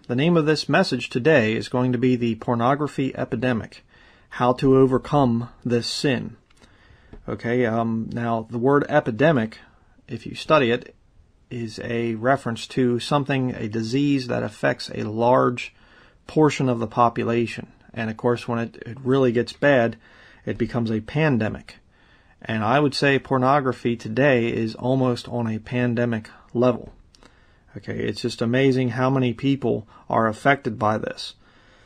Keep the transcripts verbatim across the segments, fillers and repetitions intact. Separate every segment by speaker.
Speaker 1: The name of this message today is going to be the pornography epidemic, how to overcome this sin. Okay, um, now the word epidemic, if you study it, is a reference to something, a disease that affects a large portion of the population. And of course, when it, it really gets bad, it becomes a pandemic. And I would say pornography today is almost on a pandemic level. Okay, it's just amazing how many people are affected by this.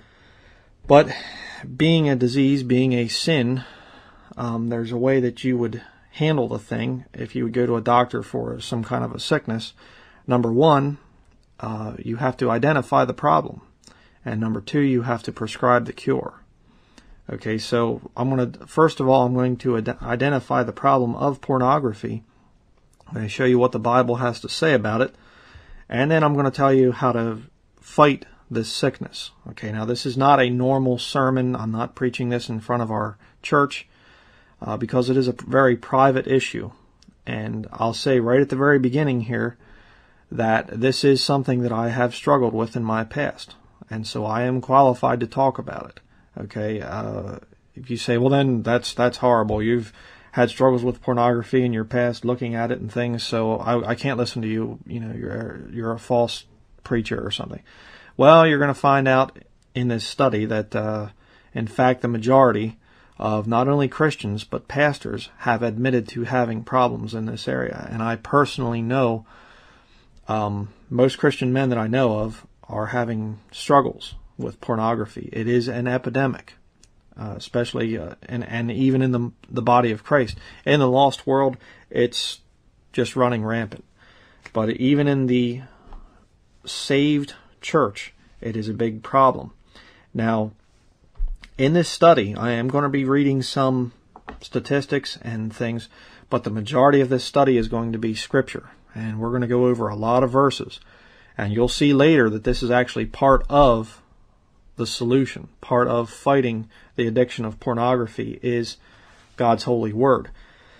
Speaker 1: But being a disease, being a sin, um, there's a way that you would handle the thing if you would go to a doctor for some kind of a sickness. Number one, uh, you have to identify the problem. And number two, you have to prescribe the cure. Okay, so I'm going to, first of all, I'm going to ad- identify the problem of pornography. I'm going to show you what the Bible has to say about it. And then I'm going to tell you how to fight this sickness. Okay, now this is not a normal sermon. I'm not preaching this in front of our church uh, because it is a very private issue. And I'll say right at the very beginning here that this is something that I have struggled with in my past. And so I am qualified to talk about it. Okay, uh, if you say, well then that's that's horrible. You've had struggles with pornography in your past, looking at it and things, so I, I can't listen to you. You know, you're you're a false preacher or something. Well, you're going to find out in this study that, uh, in fact, the majority of not only Christians but pastors have admitted to having problems in this area. And I personally know um, most Christian men that I know of are having struggles with pornography. It is an epidemic, uh, especially uh, and and even in the the body of Christ. In the lost world, it's just running rampant. But even in the saved church, it is a big problem. Now, in this study, I am going to be reading some statistics and things, but the majority of this study is going to be scripture, and we're going to go over a lot of verses. And you'll see later that this is actually part of the solution. Part of fighting the addiction of pornography is God's holy word.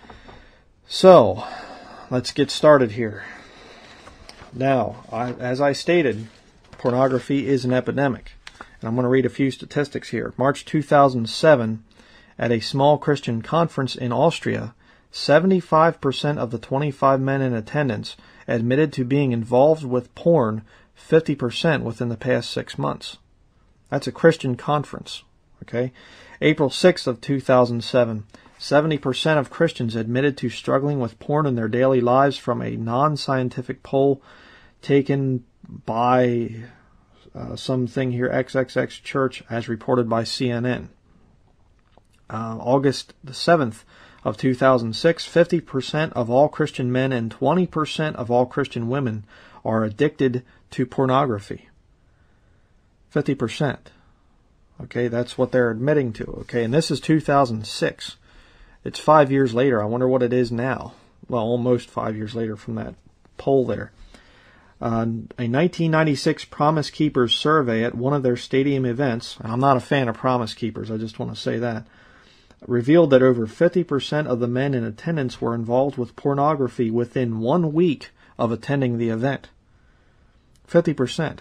Speaker 1: So, let's get started here. Now, I, as I stated, pornography is an epidemic. And I'm going to read a few statistics here. March two thousand seven, at a small Christian conference in Austria, seventy-five percent of the twenty-five men in attendance admitted to being involved with porn, fifty percent within the past six months. That's a Christian conference. Okay, April sixth of two thousand seven, seventy percent of Christians admitted to struggling with porn in their daily lives from a non-scientific poll taken by uh, something here, triple X Church, as reported by C N N. Uh, August the seventh of two thousand six, fifty percent of all Christian men and twenty percent of all Christian women are addicted to pornography. fifty percent. Okay, that's what they're admitting to. Okay, and this is two thousand six. It's five years later. I wonder what it is now. Well, almost five years later from that poll there. Uh, a nineteen ninety-six Promise Keepers survey at one of their stadium events, and I'm not a fan of Promise Keepers, I just want to say that, revealed that over fifty percent of the men in attendance were involved with pornography within one week of attending the event. fifty percent.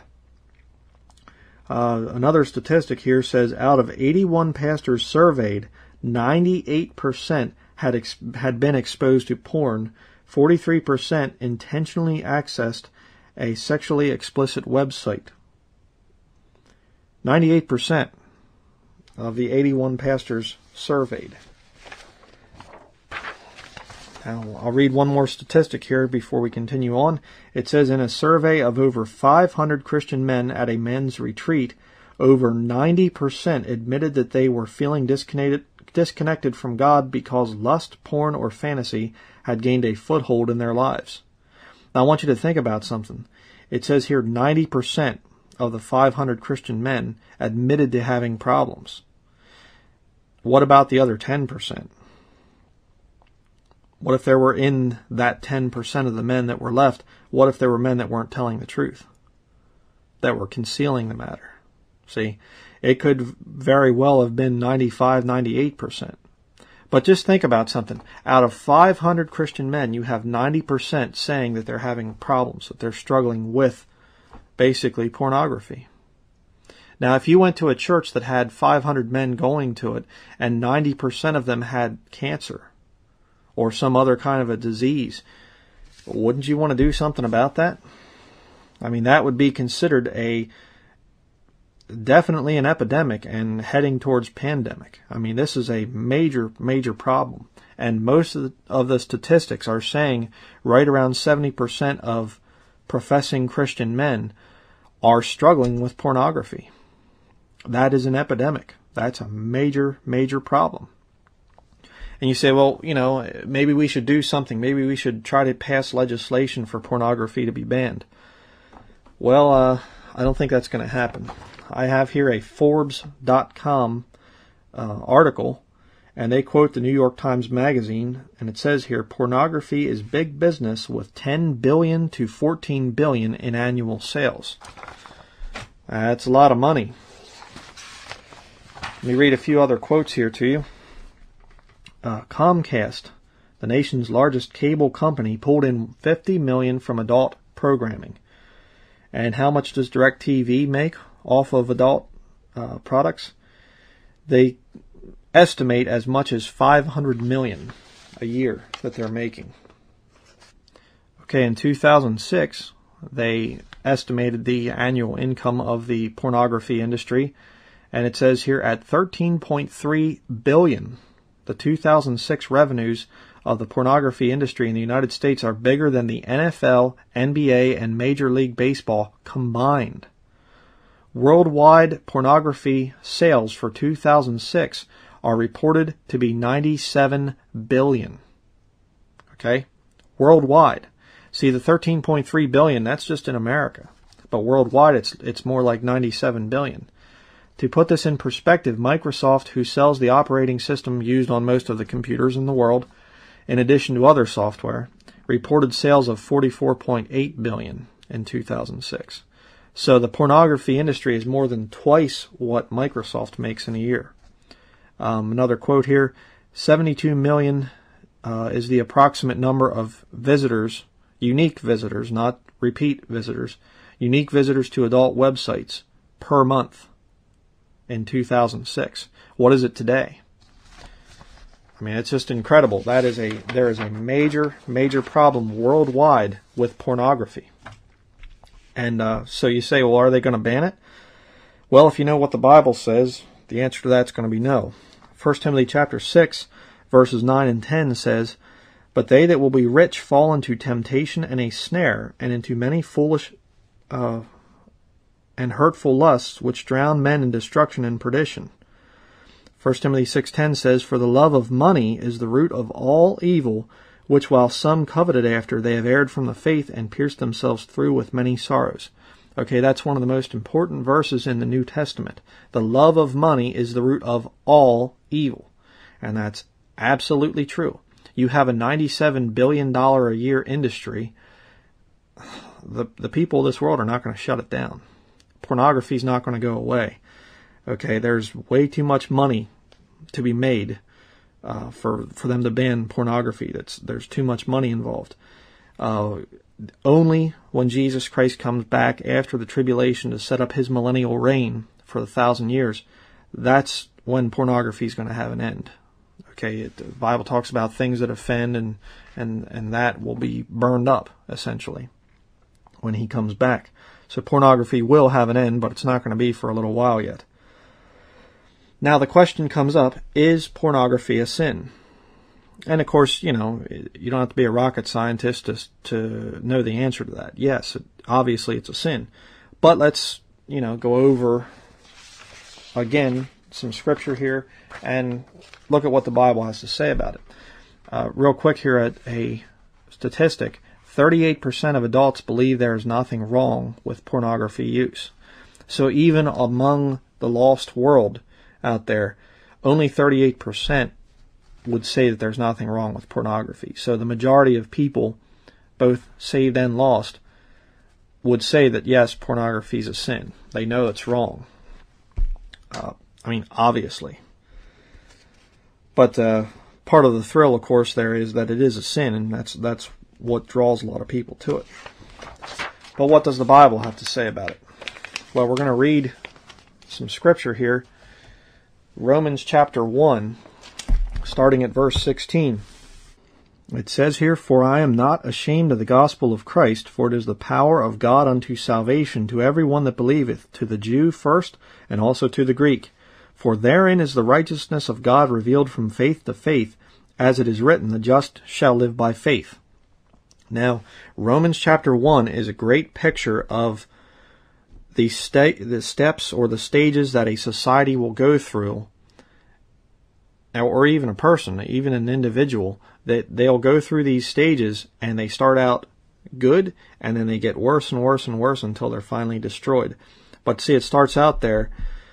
Speaker 1: Uh, another statistic here says out of eighty-one pastors surveyed, ninety-eight percent had ex- had been exposed to porn, forty-three percent intentionally accessed a sexually explicit website. ninety-eight percent of the eighty-one pastors surveyed. Now, I'll read one more statistic here before we continue on. It says in a survey of over five hundred Christian men at a men's retreat, over ninety percent admitted that they were feeling disconnected, disconnected from God because lust, porn, or fantasy had gained a foothold in their lives. Now, I want you to think about something. It says here ninety percent of the five hundred Christian men admitted to having problems. What about the other ten percent? What if there were in that ten percent of the men that were left, what if there were men that weren't telling the truth? That were concealing the matter? See, it could very well have been ninety-five, ninety-eight percent. But just think about something. Out of five hundred Christian men, you have ninety percent saying that they're having problems, that they're struggling with basically pornography. Now, if you went to a church that had five hundred men going to it and ninety percent of them had cancer or some other kind of a disease, wouldn't you want to do something about that? I mean, that would be considered a definitely an epidemic and heading towards pandemic. I mean, this is a major, major problem. And most of the, of the statistics are saying right around seventy percent of professing Christian men are struggling with pornography. That is an epidemic. That's a major, major problem. And you say, well, you know, maybe we should do something. Maybe we should try to pass legislation for pornography to be banned. Well, uh, I don't think that's going to happen. I have here a Forbes dot com uh, article, and they quote the New York Times Magazine, and it says here, pornography is big business with ten billion dollars to fourteen billion dollars in annual sales. That's a lot of money. Let me read a few other quotes here to you. Uh, Comcast, the nation's largest cable company, pulled in fifty million dollars from adult programming. And how much does DirecTV make off of adult uh, products? They estimate as much as five hundred million dollars a year that they're making. Okay, in two thousand six, they estimated the annual income of the pornography industry, and it says here at thirteen point three billion dollars. The two thousand six revenues of the pornography industry in the United States are bigger than the N F L, N B A, and Major League Baseball combined. Worldwide pornography sales for two thousand six are reported to be ninety-seven billion dollars. Okay? Worldwide. See, the thirteen point three billion dollars, that's just in America. But worldwide, it's it's more like ninety-seven billion dollars. To put this in perspective, Microsoft, who sells the operating system used on most of the computers in the world, in addition to other software, reported sales of forty-four point eight billion dollars in two thousand six. So the pornography industry is more than twice what Microsoft makes in a year. Um, another quote here, seventy-two million uh, is the approximate number of visitors, unique visitors, not repeat visitors, unique visitors to adult websites per month in two thousand six. What is it today? I mean, it's just incredible. That is a there is a major, major problem worldwide with pornography. And uh, so you say, well, are they going to ban it? Well, if you know what the Bible says, the answer to that's going to be no. First Timothy chapter six, verses nine and ten says, but they that will be rich fall into temptation and a snare, and into many foolish uh, and hurtful lusts, which drown men in destruction and perdition. First Timothy six ten says, for the love of money is the root of all evil, which while some coveted after, they have erred from the faith and pierced themselves through with many sorrows. Okay, that's one of the most important verses in the New Testament. The love of money is the root of all evil. And that's absolutely true. You have a ninety-seven billion dollars a year industry. The, the people of this world are not going to shut it down. Pornography is not going to go away. Okay, there's way too much money to be made uh, for for them to ban pornography. That's there's too much money involved. Uh, only when Jesus Christ comes back after the tribulation to set up his millennial reign for the thousand years, that's when pornography is going to have an end. Okay, it, the Bible talks about things that offend, and and and that will be burned up essentially when he comes back. So pornography will have an end, but it's not going to be for a little while yet. Now the question comes up, is pornography a sin? And of course, you know, you don't have to be a rocket scientist to, to know the answer to that. Yes, it, obviously it's a sin. But let's, you know, go over, again, some scripture here and look at what the Bible has to say about it. Uh, real quick here at a statistic. thirty-eight percent of adults believe there is nothing wrong with pornography use. So even among the lost world out there, only thirty-eight percent would say that there's nothing wrong with pornography. So the majority of people, both saved and lost, would say that yes, pornography is a sin. They know it's wrong. Uh, I mean, obviously. But uh, part of the thrill, of course, there is that it is a sin, and that's that's what draws a lot of people to it. But what does the Bible have to say about it? Well, we're going to read some scripture here. Romans chapter one, starting at verse sixteen. It says here, "For I am not ashamed of the gospel of Christ, for it is the power of God unto salvation to every one that believeth, to the Jew first, and also to the Greek. For therein is the righteousness of God revealed from faith to faith, as it is written, the just shall live by faith." Now, Romans chapter one is a great picture of the, sta- the steps or the stages that a society will go through, or even a person, even an individual, that they'll go through these stages and they start out good and then they get worse and worse and worse until they're finally destroyed. But see, it starts out there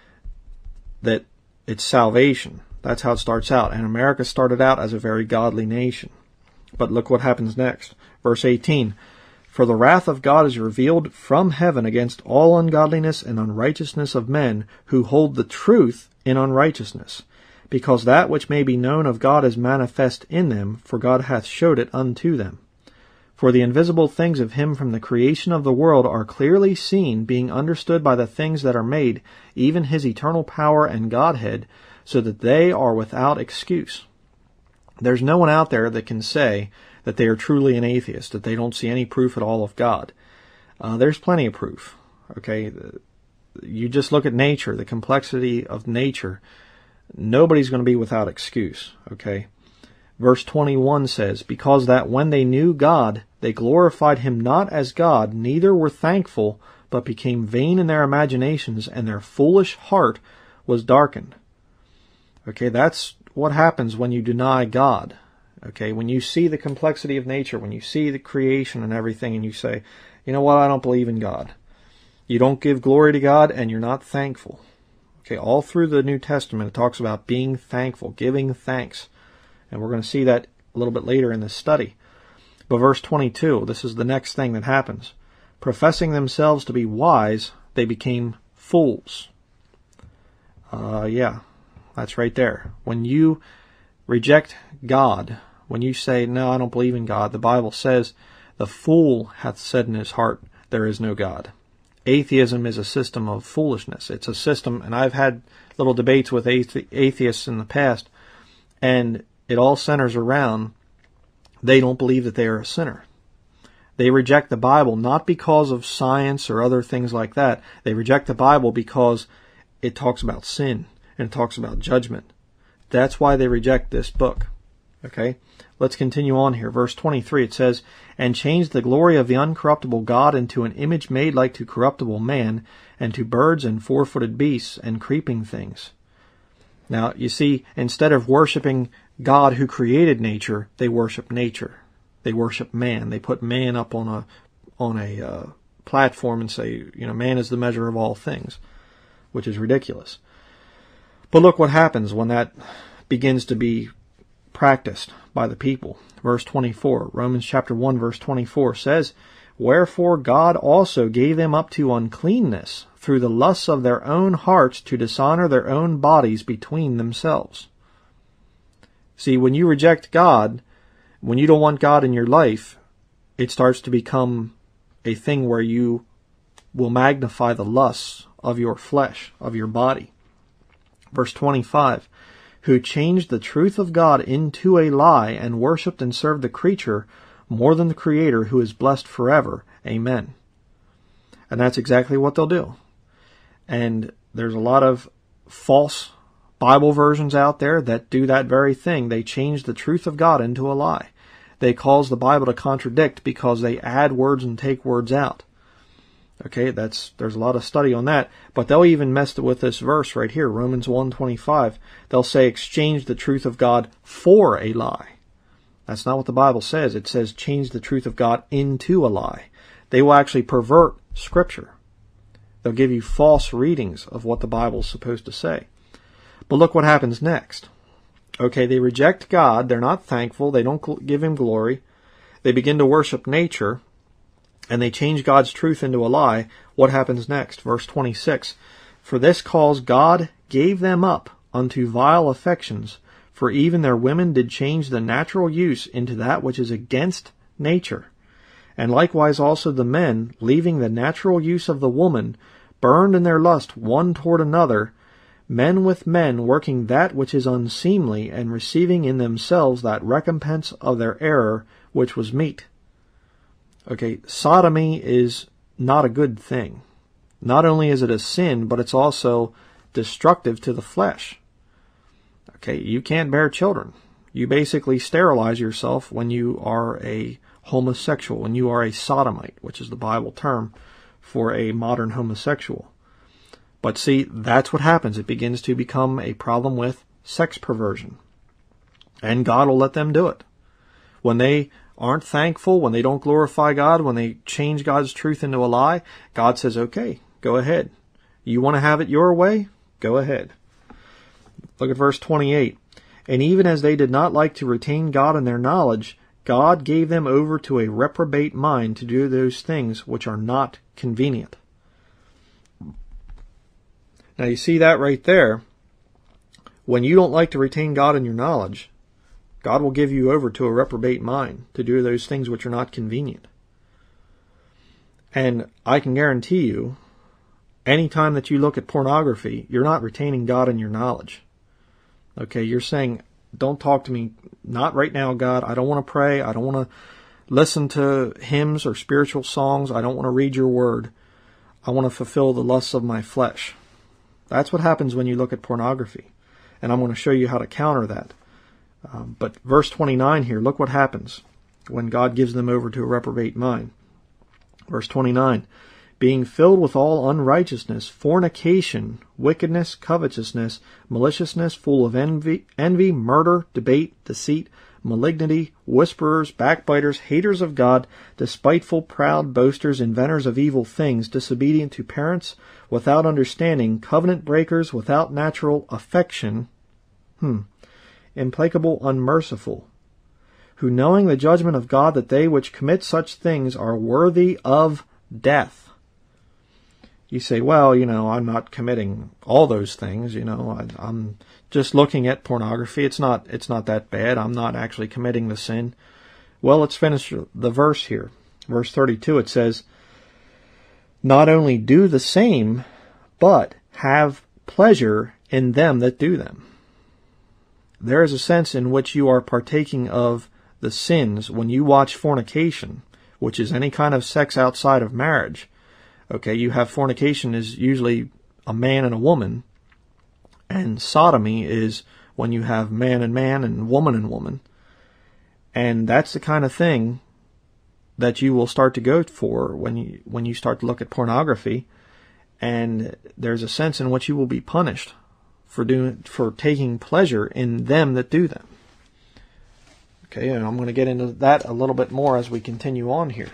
Speaker 1: that it's salvation. That's how it starts out. And America started out as a very godly nation. But look what happens next. Verse eighteen, "For the wrath of God is revealed from heaven against all ungodliness and unrighteousness of men who hold the truth in unrighteousness. Because that which may be known of God is manifest in them, for God hath showed it unto them. For the invisible things of him from the creation of the world are clearly seen, being understood by the things that are made, even his eternal power and Godhead, so that they are without excuse." There's no one out there that can say that they are truly an atheist, that they don't see any proof at all of God. Uh, there's plenty of proof. Okay, you just look at nature, the complexity of nature. Nobody's going to be without excuse, okay? Verse twenty-one says, "Because that when they knew God, they glorified him not as God, neither were thankful, but became vain in their imaginations, and their foolish heart was darkened." Okay, that's what happens when you deny God. Okay, when you see the complexity of nature, when you see the creation and everything, and you say, you know what, I don't believe in God. You don't give glory to God, and you're not thankful. Okay, all through the New Testament, it talks about being thankful, giving thanks. And we're going to see that a little bit later in this study. But verse twenty-two, this is the next thing that happens. "Professing themselves to be wise, they became fools." Uh, yeah, that's right there. When you reject God, when you say, no, I don't believe in God, the Bible says, "The fool hath said in his heart, there is no God." Atheism is a system of foolishness. It's a system, and I've had little debates with athe- atheists in the past, and it all centers around they don't believe that they are a sinner. They reject the Bible not because of science or other things like that. They reject the Bible because it talks about sin and it talks about judgment. That's why they reject this book. Okay? Let's continue on here. Verse twenty-three, it says, "And changed the glory of the uncorruptible God into an image made like to corruptible man, and to birds and four-footed beasts and creeping things." Now, you see, instead of worshiping God who created nature, they worship nature. They worship man. They put man up on a on a uh, platform and say, you know, man is the measure of all things, which is ridiculous. But look what happens when that begins to be practiced by the people. Verse twenty-four, Romans chapter one, verse twenty-four says, "Wherefore God also gave them up to uncleanness through the lusts of their own hearts, to dishonor their own bodies between themselves." See, when you reject God, when you don't want God in your life, it starts to become a thing where you will magnify the lusts of your flesh, of your body. Verse twenty-five, "Who changed the truth of God into a lie, and worshipped and served the creature more than the Creator, who is blessed forever. Amen." And that's exactly what they'll do. And there's a lot of false Bible versions out there that do that very thing. They change the truth of God into a lie. They cause the Bible to contradict because they add words and take words out. Okay, that's there's a lot of study on that. But they'll even mess with this verse right here, Romans one twenty-five. They'll say, exchange the truth of God for a lie. That's not what the Bible says. It says change the truth of God into a lie. They will actually pervert Scripture. They'll give you false readings of what the Bible is supposed to say. But look what happens next. Okay, they reject God. They're not thankful. They don't give Him glory. They begin to worship nature, and they change God's truth into a lie. What happens next? Verse twenty-six. For this cause God gave them up unto vile affections, for even their women did change the natural use into that which is against nature. And likewise also the men, leaving the natural use of the woman, burned in their lust one toward another, men with men working that which is unseemly, and receiving in themselves that recompense of their error which was meet. Okay, sodomy is not a good thing. Not only is it a sin, but it's also destructive to the flesh. Okay, you can't bear children. You basically sterilize yourself when you are a homosexual, when you are a sodomite, which is the Bible term for a modern homosexual. But see, that's what happens. It begins to become a problem with sex perversion. And God will let them do it. When they aren't thankful, when they don't glorify God, when they change God's truth into a lie, God says, okay, go ahead. You want to have it your way? Go ahead. Look at verse twenty-eight. And even as they did not like to retain God in their knowledge, God gave them over to a reprobate mind to do those things which are not convenient. Now you see that right there. When you don't like to retain God in your knowledge, God will give you over to a reprobate mind to do those things which are not convenient. And I can guarantee you, any time that you look at pornography, you're not retaining God in your knowledge. Okay, you're saying, don't talk to me, not right now, God. I don't want to pray. I don't want to listen to hymns or spiritual songs. I don't want to read your word. I want to fulfill the lusts of my flesh. That's what happens when you look at pornography. And I'm going to show you how to counter that. Um, but verse twenty-nine here, look what happens when God gives them over to a reprobate mind. Verse twenty-nine, being filled with all unrighteousness, fornication, wickedness, covetousness, maliciousness, full of envy, envy, murder, debate, deceit, malignity, whisperers, backbiters, haters of God, despiteful, proud, boasters, inventors of evil things, disobedient to parents, without understanding, covenant breakers, without natural affection, hmm, implacable, unmerciful, who knowing the judgment of God that they which commit such things are worthy of death. You say, well, you know, I'm not committing all those things, you know, I, I'm just looking at pornography. It's not, it's not that bad. I'm not actually committing the sin. Well, let's finish the verse here. Verse thirty-two, it says, not only do the same, but have pleasure in them that do them. There is a sense in which you are partaking of the sins when you watch fornication, which is any kind of sex outside of marriage. Okay, you have fornication is usually a man and a woman, and sodomy is when you have man and man and woman and woman. And that's the kind of thing that you will start to go for when you when you start to look at pornography, and there's a sense in which you will be punished for doing for taking pleasure in them that do them. Okay, and I'm going to get into that a little bit more as we continue on here.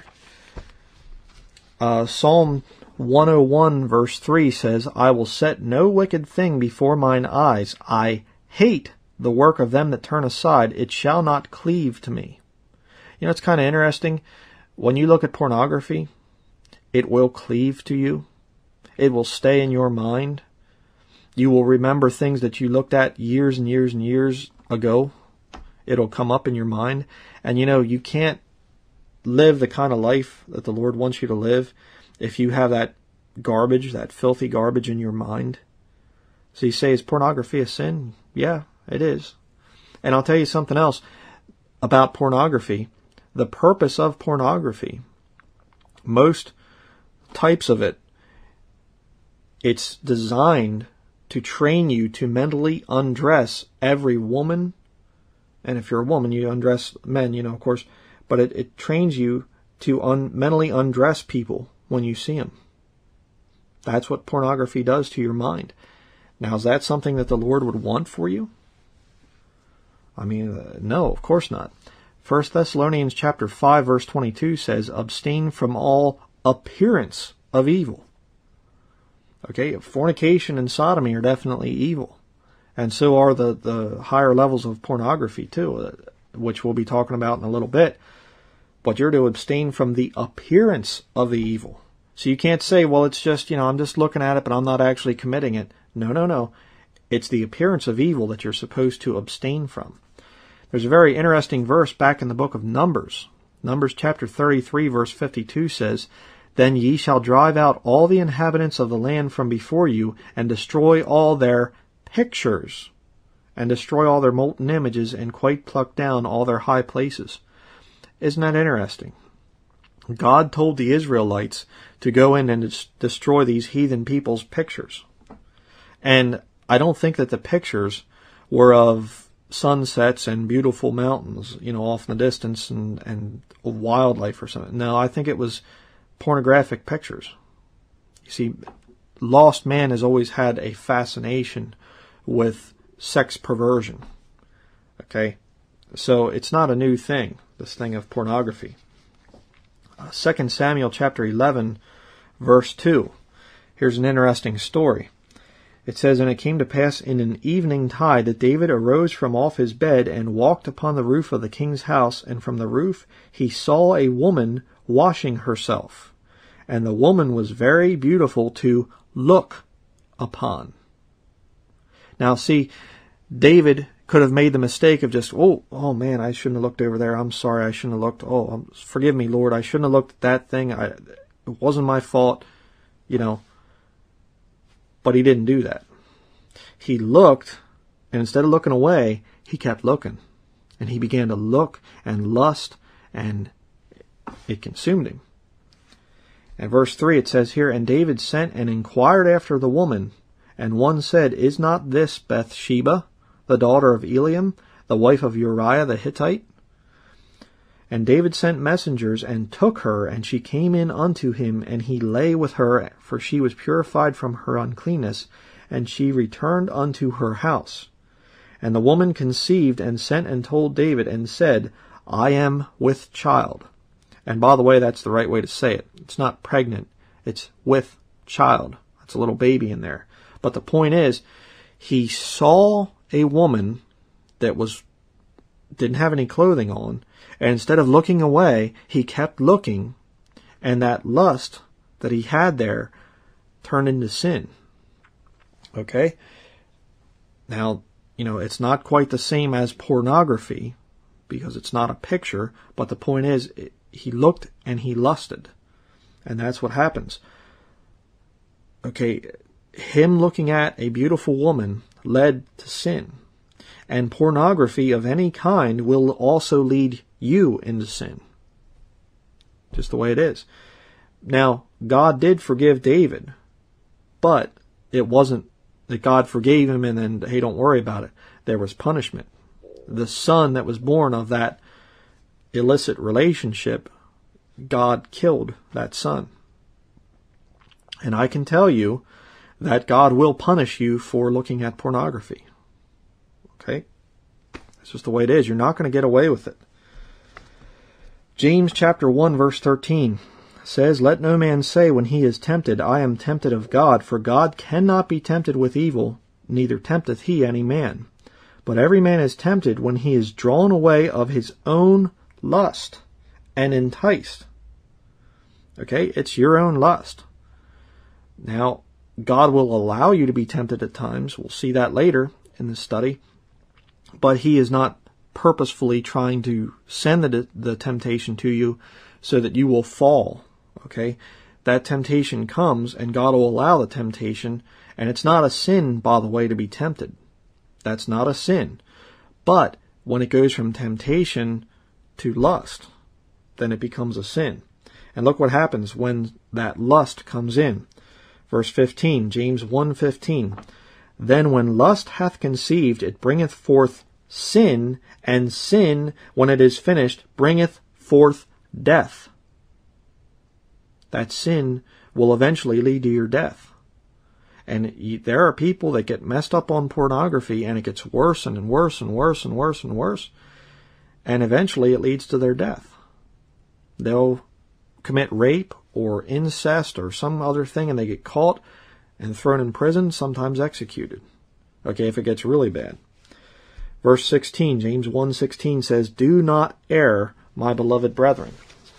Speaker 1: Uh, Psalm one oh one verse three says, I will set no wicked thing before mine eyes. I hate the work of them that turn aside. It shall not cleave to me. You know, it's kind of interesting. When you look at pornography, it will cleave to you. It will stay in your mind. You will remember things that you looked at years and years and years ago. It'll come up in your mind. And you know, you can't live the kind of life that the Lord wants you to live if you have that garbage, that filthy garbage in your mind. So you say, is pornography a sin? Yeah, it is. And I'll tell you something else about pornography. The purpose of pornography, most types of it, it's designed to train you to mentally undress every woman. And if you're a woman, you undress men, you know, of course. But it, it trains you to un, mentally undress people when you see them. That's what pornography does to your mind. Now, is that something that the Lord would want for you? I mean, uh, no, of course not. First Thessalonians chapter five, verse twenty-two says, abstain from all appearance of evil. Okay, fornication and sodomy are definitely evil. And so are the, the higher levels of pornography too, which we'll be talking about in a little bit. But you're to abstain from the appearance of the evil. So you can't say, well, it's just, you know, I'm just looking at it, but I'm not actually committing it. No, no, no. It's the appearance of evil that you're supposed to abstain from. There's a very interesting verse back in the book of Numbers, Numbers chapter thirty-three verse fifty-two says, "Then ye shall drive out all the inhabitants of the land from before you, and destroy all their pictures, and destroy all their molten images, and quite pluck down all their high places." Isn't that interesting? God told the Israelites to go in and des- destroy these heathen people's pictures. And I don't think that the pictures were of sunsets and beautiful mountains, you know, off in the distance, and, and wildlife or something. No, I think it was pornographic pictures. You see, lost man has always had a fascination with sex perversion. Okay? So it's not a new thing, this thing of pornography. Uh, Second Samuel chapter eleven, verse two. Here's an interesting story. It says, "And it came to pass in an evening tide that David arose from off his bed and walked upon the roof of the king's house, and from the roof he saw a woman washing herself. And the woman was very beautiful to look upon." Now see, David could have made the mistake of just, oh, oh man, I shouldn't have looked over there. I'm sorry, I shouldn't have looked. Oh, forgive me, Lord, I shouldn't have looked at that thing. I, it wasn't my fault, you know. But he didn't do that. He looked, and instead of looking away, he kept looking. And he began to look and lust, and it consumed him. And verse three, it says here, "And David sent and inquired after the woman, and one said, Is not this Bathsheba, the daughter of Eliam, the wife of Uriah the Hittite? And David sent messengers, and took her, and she came in unto him, and he lay with her, for she was purified from her uncleanness, and she returned unto her house. And the woman conceived, and sent and told David, and said, I am with child." And by the way, that's the right way to say it. It's not pregnant, it's with child. That's a little baby in there. But the point is, he saw a woman that was didn't have any clothing on, and instead of looking away, he kept looking, and that lust that he had there turned into sin. Okay? Now, you know, it's not quite the same as pornography, because it's not a picture, but the point is, it, he looked and he lusted. And that's what happens. Okay, him looking at a beautiful woman led to sin. And pornography of any kind will also lead you into sin. Just the way it is. Now, God did forgive David, but it wasn't that God forgave him and then, hey, don't worry about it. There was punishment. The son that was born of that illicit relationship, God killed that son. And I can tell you that God will punish you for looking at pornography. Okay? That's just the way it is. You're not going to get away with it. James chapter one verse thirteen says, "Let no man say when he is tempted, I am tempted of God, for God cannot be tempted with evil, neither tempteth he any man. But every man is tempted when he is drawn away of his own lust and enticed." Okay? It's your own lust. Now, God will allow you to be tempted at times. We'll see that later in the study. But he is not purposefully trying to send the, the temptation to you so that you will fall. Okay? That temptation comes, and God will allow the temptation. And it's not a sin, by the way, to be tempted. That's not a sin. But when it goes from temptation to lust, then it becomes a sin. And look what happens when that lust comes in. Verse fifteen, James one fifteen. "Then when lust hath conceived, it bringeth forth sin, and sin, when it is finished, bringeth forth death." That sin will eventually lead to your death. And there are people that get messed up on pornography, and it gets worse and worse and worse and worse and worse. And eventually it leads to their death. They'll commit rape or incest or some other thing, and they get caught and thrown in prison, sometimes executed. Okay, if it gets really bad. Verse sixteen, James one sixteen says, "Do not err, my beloved brethren."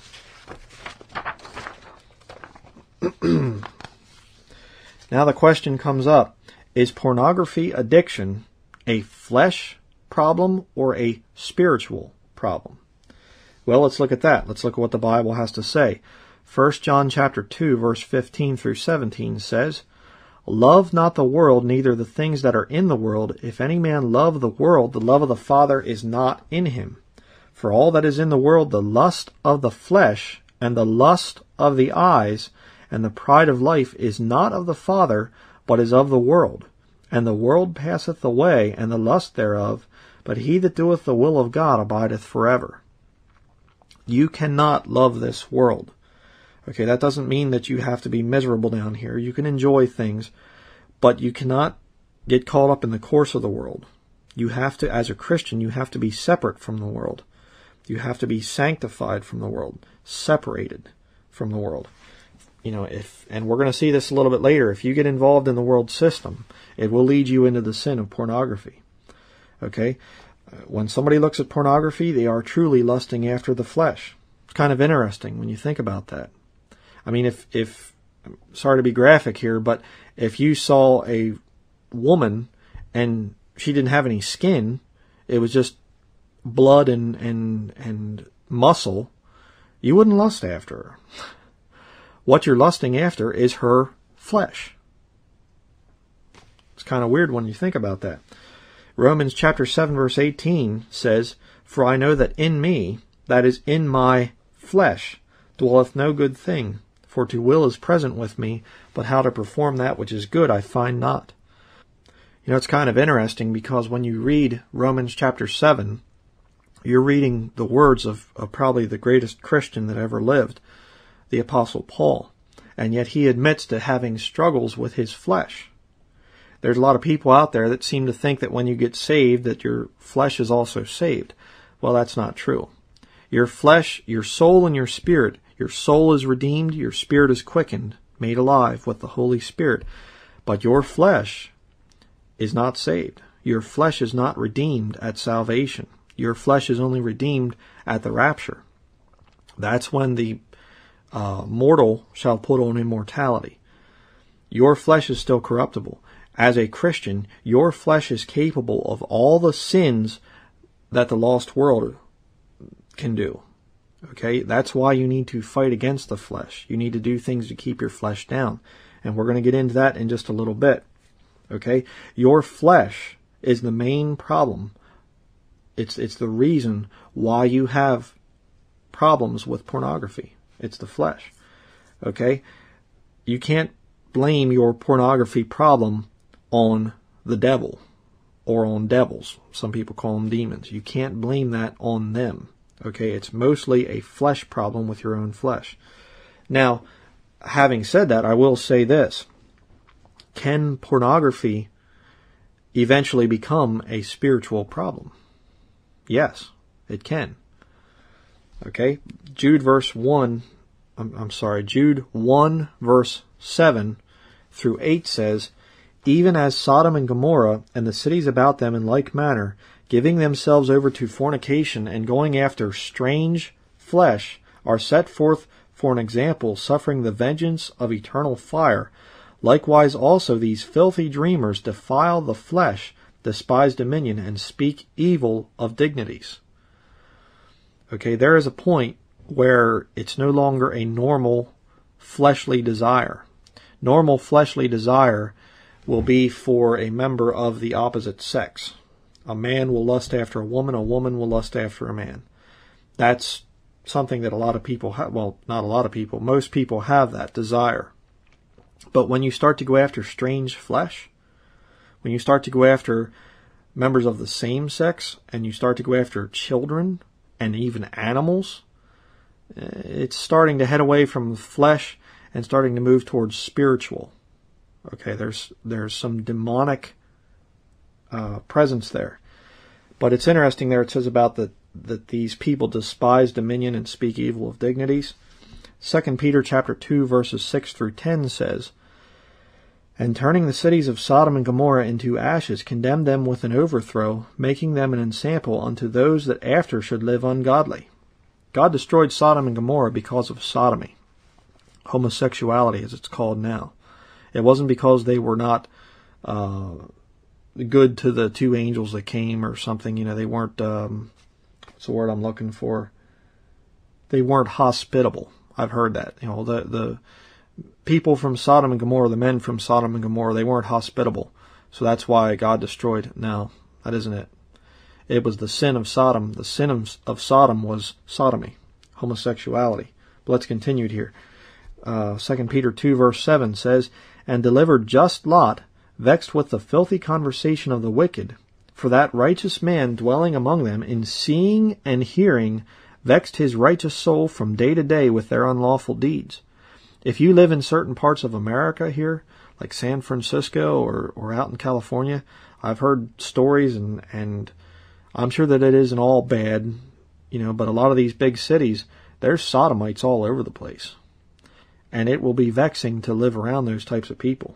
Speaker 1: Now the question comes up, is pornography addiction a flesh problem or a spiritual problem? Well, let's look at that. Let's look at what the Bible has to say. First John chapter two, verse fifteen through seventeen says, Love not the world, neither the things that are in the world. If any man love the world, the love of the Father is not in him. For all that is in the world, the lust of the flesh, and the lust of the eyes, and the pride of life, is not of the Father, but is of the world. And the world passeth away, and the lust thereof, but he that doeth the will of God abideth forever. You cannot love this world. Okay, that doesn't mean that you have to be miserable down here. You can enjoy things, but you cannot get caught up in the course of the world. You have to, as a Christian, you have to be separate from the world. You have to be sanctified from the world, separated from the world. You know, if, and we're going to see this a little bit later, if you get involved in the world system, it will lead you into the sin of pornography. Okay? When somebody looks at pornography, they are truly lusting after the flesh. It's kind of interesting when you think about that. I mean, if, if, sorry to be graphic here, but if you saw a woman and she didn't have any skin, it was just blood and, and, and muscle, you wouldn't lust after her. What you're lusting after is her flesh. It's kind of weird when you think about that. Romans chapter seven verse eighteen says, For I know that in me, that is in my flesh, dwelleth no good thing. For to will is present with me, but how to perform that which is good I find not. You know, it's kind of interesting because when you read Romans chapter seven, you're reading the words of, of probably the greatest Christian that ever lived, the Apostle Paul. And yet he admits to having struggles with his flesh. There's a lot of people out there that seem to think that when you get saved that your flesh is also saved. Well, that's not true. Your flesh, your soul, and your spirit, your soul is redeemed, your spirit is quickened, made alive with the Holy Spirit. But your flesh is not saved. Your flesh is not redeemed at salvation. Your flesh is only redeemed at the rapture. That's when the uh, mortal shall put on immortality. Your flesh is still corruptible. As a Christian, your flesh is capable of all the sins that the lost world can do. Okay, that's why you need to fight against the flesh. You need to do things to keep your flesh down. And we're going to get into that in just a little bit. Okay, your flesh is the main problem. It's, it's the reason why you have problems with pornography. It's the flesh. Okay, you can't blame your pornography problem on the devil or on devils. Some people call them demons. You can't blame that on them. Okay, it's mostly a flesh problem with your own flesh. Now, having said that, I will say this. Can pornography eventually become a spiritual problem? Yes, it can. Okay, Jude verse one, I'm, I'm sorry, Jude one verse seven through eight says, Even as Sodom and Gomorrah and the cities about them in like manner, giving themselves over to fornication and going after strange flesh, are set forth for an example, suffering the vengeance of eternal fire. Likewise also these filthy dreamers defile the flesh, despise dominion, and speak evil of dignities. Okay, there is a point where it's no longer a normal fleshly desire. Normal fleshly desire will be for a member of the opposite sex. A man will lust after a woman, a woman will lust after a man. That's something that a lot of people have, well, not a lot of people, most people have that desire. But when you start to go after strange flesh, when you start to go after members of the same sex, and you start to go after children and even animals, it's starting to head away from flesh and starting to move towards spiritual. Okay, there's there's some demonic uh, presence there. But it's interesting there, it says about that that these people despise dominion and speak evil of dignities. Second Peter chapter two verses six through ten says, And turning the cities of Sodom and Gomorrah into ashes, condemned them with an overthrow, making them an ensample unto those that after should live ungodly. God destroyed Sodom and Gomorrah because of sodomy, homosexuality as it's called now. It wasn't because they were not uh, good to the two angels that came or something. You know, they weren't, um, what's the word I'm looking for? they weren't hospitable. I've heard that. You know, the the people from Sodom and Gomorrah, the men from Sodom and Gomorrah, they weren't hospitable. So that's why God destroyed it. No, that isn't it. It was the sin of Sodom. The sin of, of Sodom was sodomy, homosexuality. But let's continue here. Uh, Second Peter two verse seven says, "And delivered just Lot, vexed with the filthy conversation of the wicked. For that righteous man dwelling among them, in seeing and hearing, vexed his righteous soul from day to day with their unlawful deeds." If you live in certain parts of America here, like San Francisco or, or out in California, I've heard stories, and, and I'm sure that it isn't all bad, you know, but a lot of these big cities, there's sodomites all over the place. And it will be vexing to live around those types of people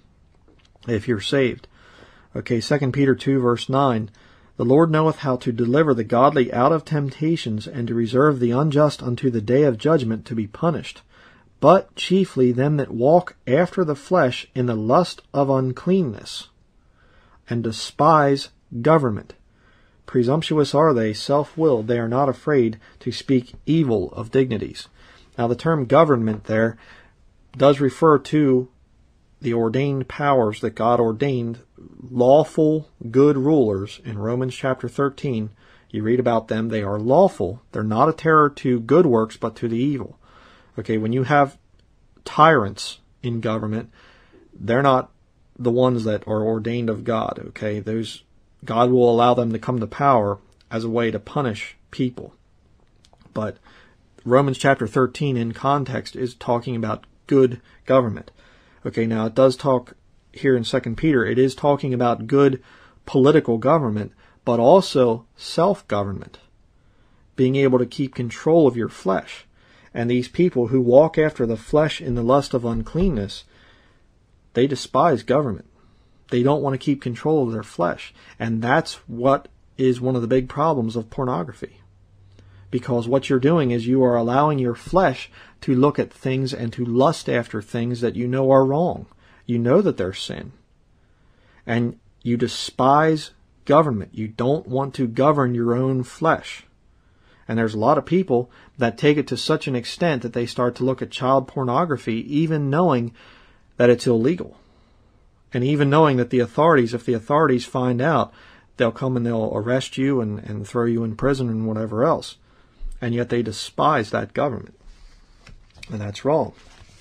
Speaker 1: if you're saved. Okay, Second Peter two verse nine, "The Lord knoweth how to deliver the godly out of temptations, and to reserve the unjust unto the day of judgment to be punished, but chiefly them that walk after the flesh in the lust of uncleanness, and despise government. Presumptuous are they, self-willed, they are not afraid to speak evil of dignities." Now the term government there does refer to the ordained powers that God ordained, lawful, good rulers. In Romans chapter thirteen, you read about them. They are lawful. They're not a terror to good works, but to the evil. Okay, when you have tyrants in government, they're not the ones that are ordained of God. Okay, those God will allow them to come to power as a way to punish people. But Romans chapter thirteen in context is talking about good government. Okay, now it does talk here in Second Peter, it is talking about good political government, but also self-government, being able to keep control of your flesh. And these people who walk after the flesh in the lust of uncleanness, they despise government. They don't want to keep control of their flesh. And that's what is one of the big problems of pornography. Because what you're doing is you are allowing your flesh to look at things and to lust after things that you know are wrong. You know that they're sin. And you despise government. You don't want to govern your own flesh. And there's a lot of people that take it to such an extent that they start to look at child pornography even knowing that it's illegal. And even knowing that the authorities, if the authorities find out, they'll come and they'll arrest you and, and throw you in prison and whatever else. And yet they despise that government. And that's wrong.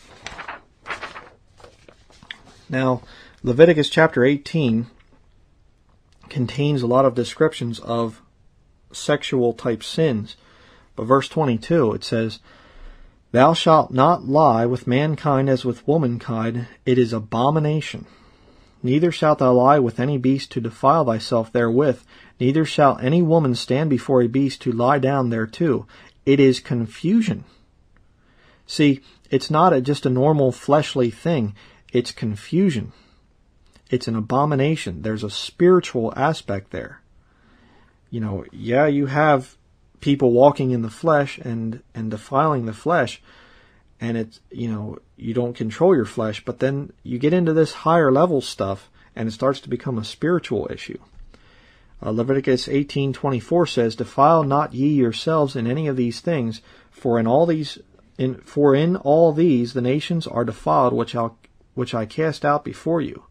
Speaker 1: Now, Leviticus chapter eighteen contains a lot of descriptions of sexual type sins. But verse twenty-two, it says, "Thou shalt not lie with mankind as with womankind, it is abomination. Neither shalt thou lie with any beast to defile thyself therewith, neither shall any woman stand before a beast to lie down thereto. It is confusion." See, it's not a, just a normal fleshly thing. It's confusion. It's an abomination. There's a spiritual aspect there. You know, yeah, you have people walking in the flesh and, and defiling the flesh, and it's, you know, you don't control your flesh, but then you get into this higher level stuff, and it starts to become a spiritual issue. Uh, Leviticus eighteen twenty-four says, "Defile not ye yourselves in any of these things, for in all these, in, for in all these the nations are defiled, which I, which I cast out before you."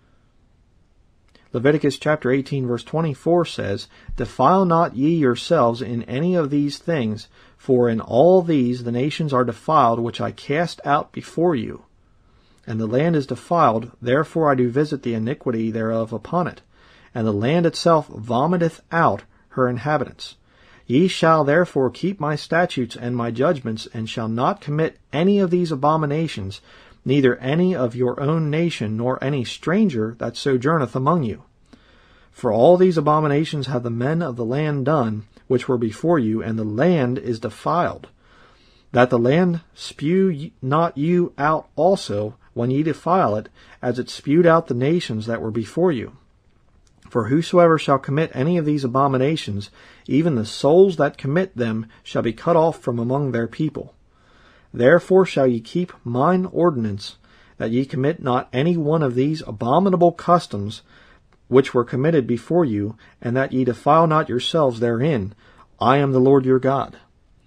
Speaker 1: Leviticus chapter eighteen verse twenty-four says, "Defile not ye yourselves in any of these things, for in all these the nations are defiled, which I cast out before you. And the land is defiled, therefore I do visit the iniquity thereof upon it. And the land itself vomiteth out her inhabitants. Ye shall therefore keep my statutes and my judgments, and shall not commit any of these abominations, neither any of your own nation, nor any stranger that sojourneth among you. For all these abominations have the men of the land done, which were before you, and the land is defiled. That the land spew not you out also, when ye defile it, as it spewed out the nations that were before you. For whosoever shall commit any of these abominations, even the souls that commit them shall be cut off from among their people. Therefore shall ye keep mine ordinance, that ye commit not any one of these abominable customs which were committed before you, and that ye defile not yourselves therein. I am the Lord your God."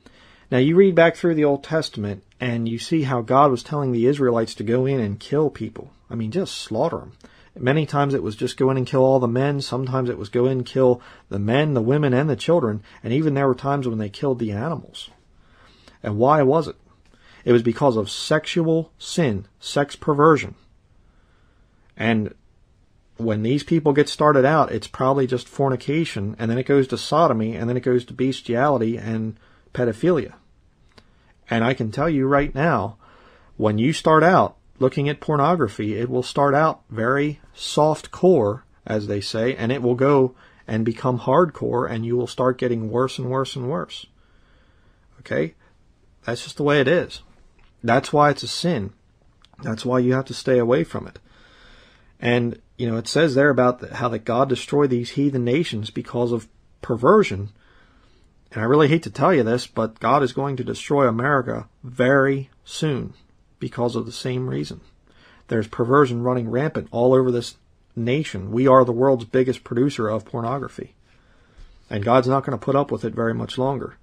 Speaker 1: Now you read back through the Old Testament and you see how God was telling the Israelites to go in and kill people. I mean, just slaughter them. Many times it was just go in and kill all the men. Sometimes it was go in and kill the men, the women, and the children. And even there were times when they killed the animals. And why was it? It was because of sexual sin, sex perversion. And when these people get started out, it's probably just fornication, and then it goes to sodomy, and then it goes to bestiality and pedophilia. And I can tell you right now, when you start out looking at pornography, it will start out very soft core, as they say, and it will go and become hardcore, and you will start getting worse and worse and worse. Okay? That's just the way it is. That's why it's a sin. That's why you have to stay away from it. And, you know, it says there about the, how that God destroyed these heathen nations because of perversion. And I really hate to tell you this, but God is going to destroy America very soon because of the same reason. There's perversion running rampant all over this nation. We are the world's biggest producer of pornography. And God's not going to put up with it very much longer.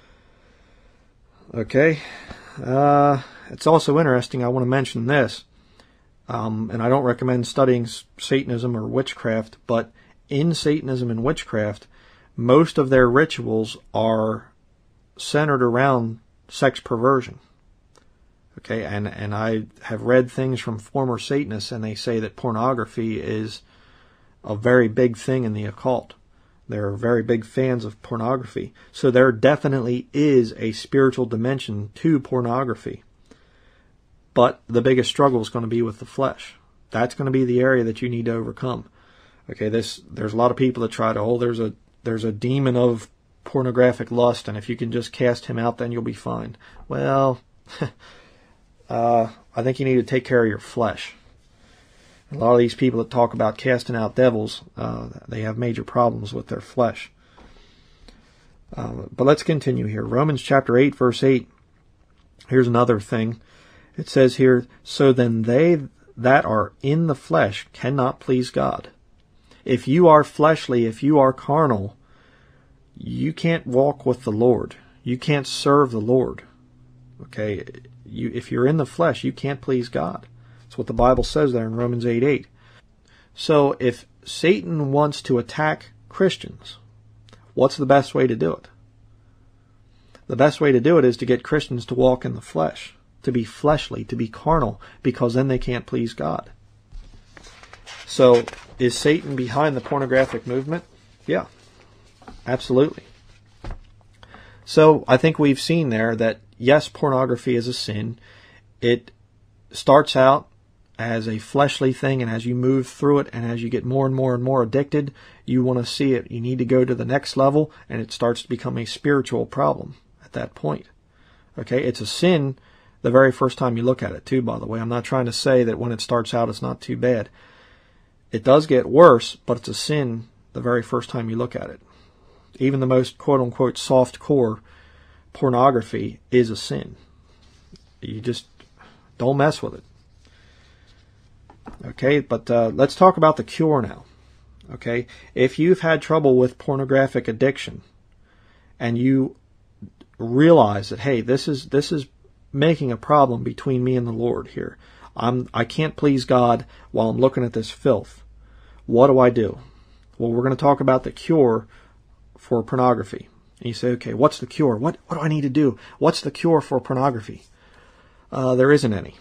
Speaker 1: Okay. Uh, it's also interesting, I want to mention this. Um, and I don't recommend studying Satanism or witchcraft, but in Satanism and witchcraft, most of their rituals are centered around sex perversion. Okay, and, and I have read things from former Satanists, and they say that pornography is a very big thing in the occult. They're very big fans of pornography. So there definitely is a spiritual dimension to pornography. But the biggest struggle is going to be with the flesh. That's going to be the area that you need to overcome. Okay, this there's a lot of people that try to, oh, there's a there's a demon of pornographic lust, and if you can just cast him out, then you'll be fine. Well, uh, I think you need to take care of your flesh. A lot of these people that talk about casting out devils, uh, they have major problems with their flesh. Uh, but let's continue here. Romans chapter eight, verse eight. Here's another thing. It says here, so then they that are in the flesh cannot please God. If you are fleshly, if you are carnal, you can't walk with the Lord. You can't serve the Lord. Okay? You, if you're in the flesh, you can't please God. That's what the Bible says there in Romans eight eight. So if Satan wants to attack Christians, what's the best way to do it? The best way to do it is to get Christians to walk in the flesh, to be fleshly, to be carnal, because then they can't please God. So, is Satan behind the pornographic movement? Yeah, absolutely. So, I think we've seen there that, yes, pornography is a sin. It starts out as a fleshly thing, and as you move through it, and as you get more and more and more addicted, you want to see it. You need to go to the next level, and it starts to become a spiritual problem at that point. Okay, it's a sin the very first time you look at it, too, by the way. I'm not trying to say that when it starts out it's not too bad. It does get worse, but it's a sin the very first time you look at it. Even the most quote-unquote soft-core pornography is a sin. You just don't mess with it. Okay, but uh, let's talk about the cure now. Okay, if you've had trouble with pornographic addiction, and you realize that, hey, this is this is making a problem between me and the Lord here. I'm I can't please God while I'm looking at this filth. What do I do? Well, we're going to talk about the cure for pornography. And you say, okay, what's the cure? What what do I need to do? What's the cure for pornography? Uh, there isn't any.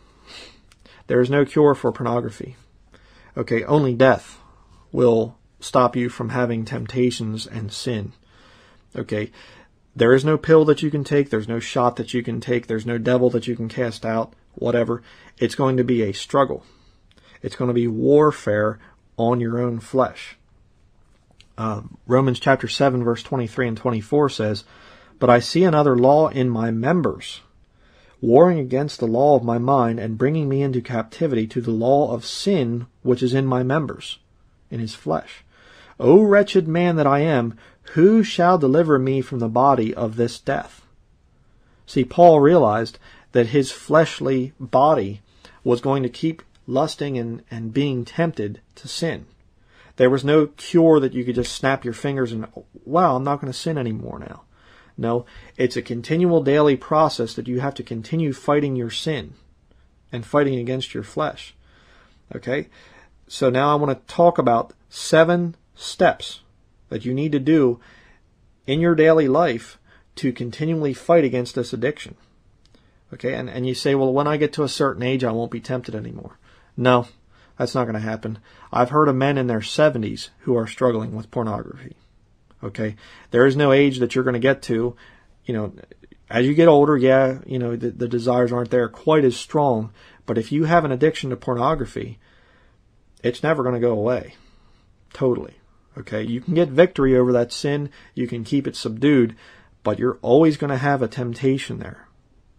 Speaker 1: There is no cure for pornography. Okay, only death will stop you from having temptations and sin. Okay, there is no pill that you can take. There's no shot that you can take. There's no devil that you can cast out, whatever. It's going to be a struggle. It's going to be warfare on your own flesh. Uh, Romans chapter seven, verse twenty-three and twenty-four says, but I see another law in my members, warring against the law of my mind and bringing me into captivity to the law of sin which is in my members, in his flesh. O wretched man that I am, who shall deliver me from the body of this death? See, Paul realized that his fleshly body was going to keep lusting and, and being tempted to sin. There was no cure that you could just snap your fingers and, wow, I'm not going to sin anymore now. No, it's a continual daily process that you have to continue fighting your sin and fighting against your flesh. Okay? So now I want to talk about seven steps that you need to do in your daily life to continually fight against this addiction. Okay? And, and you say, well, when I get to a certain age, I won't be tempted anymore. No, that's not going to happen. I've heard of men in their seventies who are struggling with pornography. Okay? There is no age that you're going to get to. You know, as you get older, yeah, you know, the, the desires aren't there quite as strong. But if you have an addiction to pornography, it's never going to go away. Totally. Okay? You can get victory over that sin. You can keep it subdued. But you're always going to have a temptation there.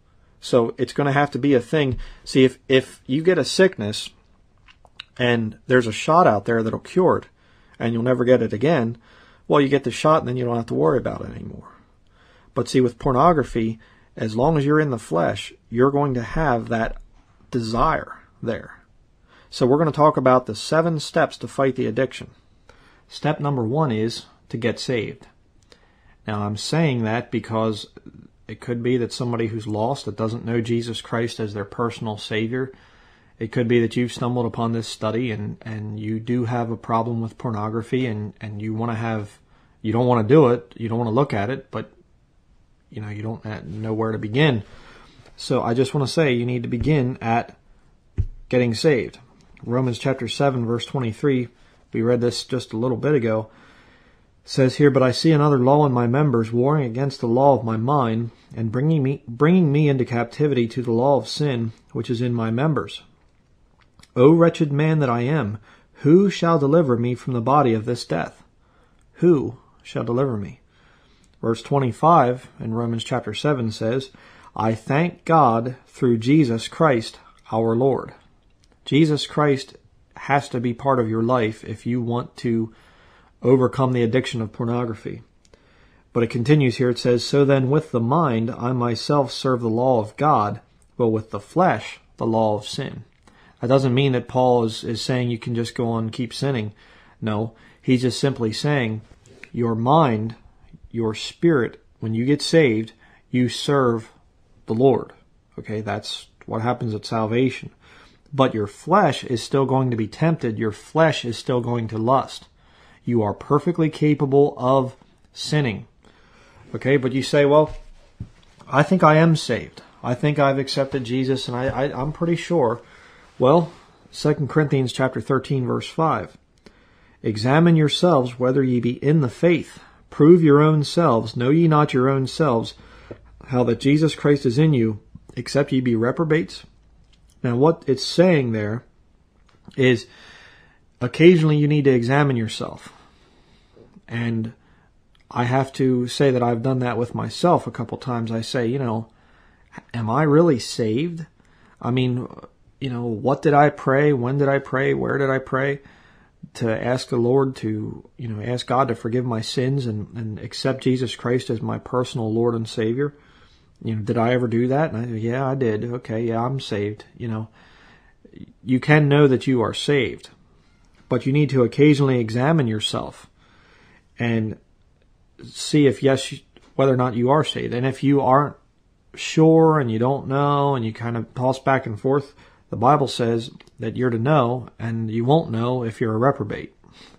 Speaker 1: So it's going to have to be a thing. See, if, if you get a sickness and there's a shot out there that'll cure it and you'll never get it again, well, you get the shot and then you don't have to worry about it anymore. But see, with pornography, as long as you're in the flesh, you're going to have that desire there. So we're going to talk about the seven steps to fight the addiction. Step number one is to get saved. Now, I'm saying that because it could be that somebody who's lost, that doesn't know Jesus Christ as their personal Savior, it could be that you've stumbled upon this study and, and you do have a problem with pornography and, and you want to have, you don't want to do it, you don't want to look at it, but you know, you don't know where to begin. So I just want to say you need to begin at getting saved. Romans chapter seven, verse twenty-three, we read this just a little bit ago, says here, "But I see another law in my members, warring against the law of my mind, and bringing me bringing me into captivity to the law of sin, which is in my members. O wretched man that I am, who shall deliver me from the body of this death? Who shall deliver me?" Verse twenty-five in Romans chapter seven says, "I thank God through Jesus Christ our Lord." Jesus Christ has to be part of your life if you want to overcome the addiction of pornography. But it continues here, it says, "So then with the mind I myself serve the law of God, but with the flesh the law of sin." That doesn't mean that Paul is, is saying you can just go on and keep sinning. No, he's just simply saying your mind, your spirit, when you get saved, you serve the Lord. Okay, that's what happens at salvation. But your flesh is still going to be tempted. Your flesh is still going to lust. You are perfectly capable of sinning. Okay, but you say, well, I think I am saved. I think I've accepted Jesus, and I, I, I'm pretty sure. Well, Second Corinthians chapter thirteen, verse five. "Examine yourselves whether ye be in the faith. Prove your own selves. Know ye not your own selves, how that Jesus Christ is in you, except ye be reprobates?" Now what it's saying there is occasionally you need to examine yourself. And I have to say that I've done that with myself a couple times. I say, you know, am I really saved? I mean, you know, what did I pray? When did I pray? Where did I pray? To ask the Lord to, you know, ask God to forgive my sins and, and accept Jesus Christ as my personal Lord and Savior. You know, did I ever do that? And I said, yeah, I did. Okay, yeah, I'm saved. You know, you can know that you are saved, but you need to occasionally examine yourself and see if yes, whether or not you are saved. And if you aren't sure and you don't know and you kind of toss back and forth, the Bible says that you're to know, and you won't know if you're a reprobate.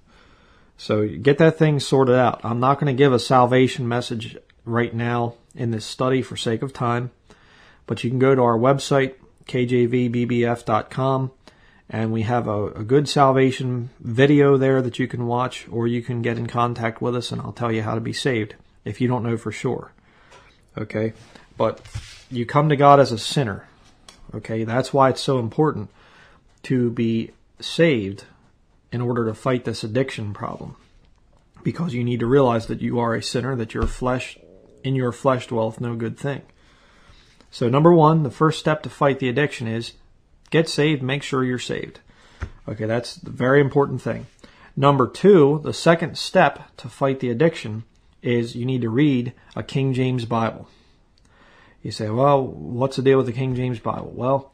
Speaker 1: So get that thing sorted out. I'm not going to give a salvation message right now in this study for sake of time, but you can go to our website, k j v b b f dot com, and we have a, a good salvation video there that you can watch, or you can get in contact with us and I'll tell you how to be saved if you don't know for sure. Okay? But you come to God as a sinner. Okay? That's why it's so important to be saved in order to fight this addiction problem. Because you need to realize that you are a sinner, that your flesh, in your flesh dwelleth no good thing. So number one, the first step to fight the addiction is get saved, make sure you're saved. Okay, that's the very important thing. Number two, the second step to fight the addiction is you need to read a King James Bible. You say, well, what's the deal with the King James Bible? Well,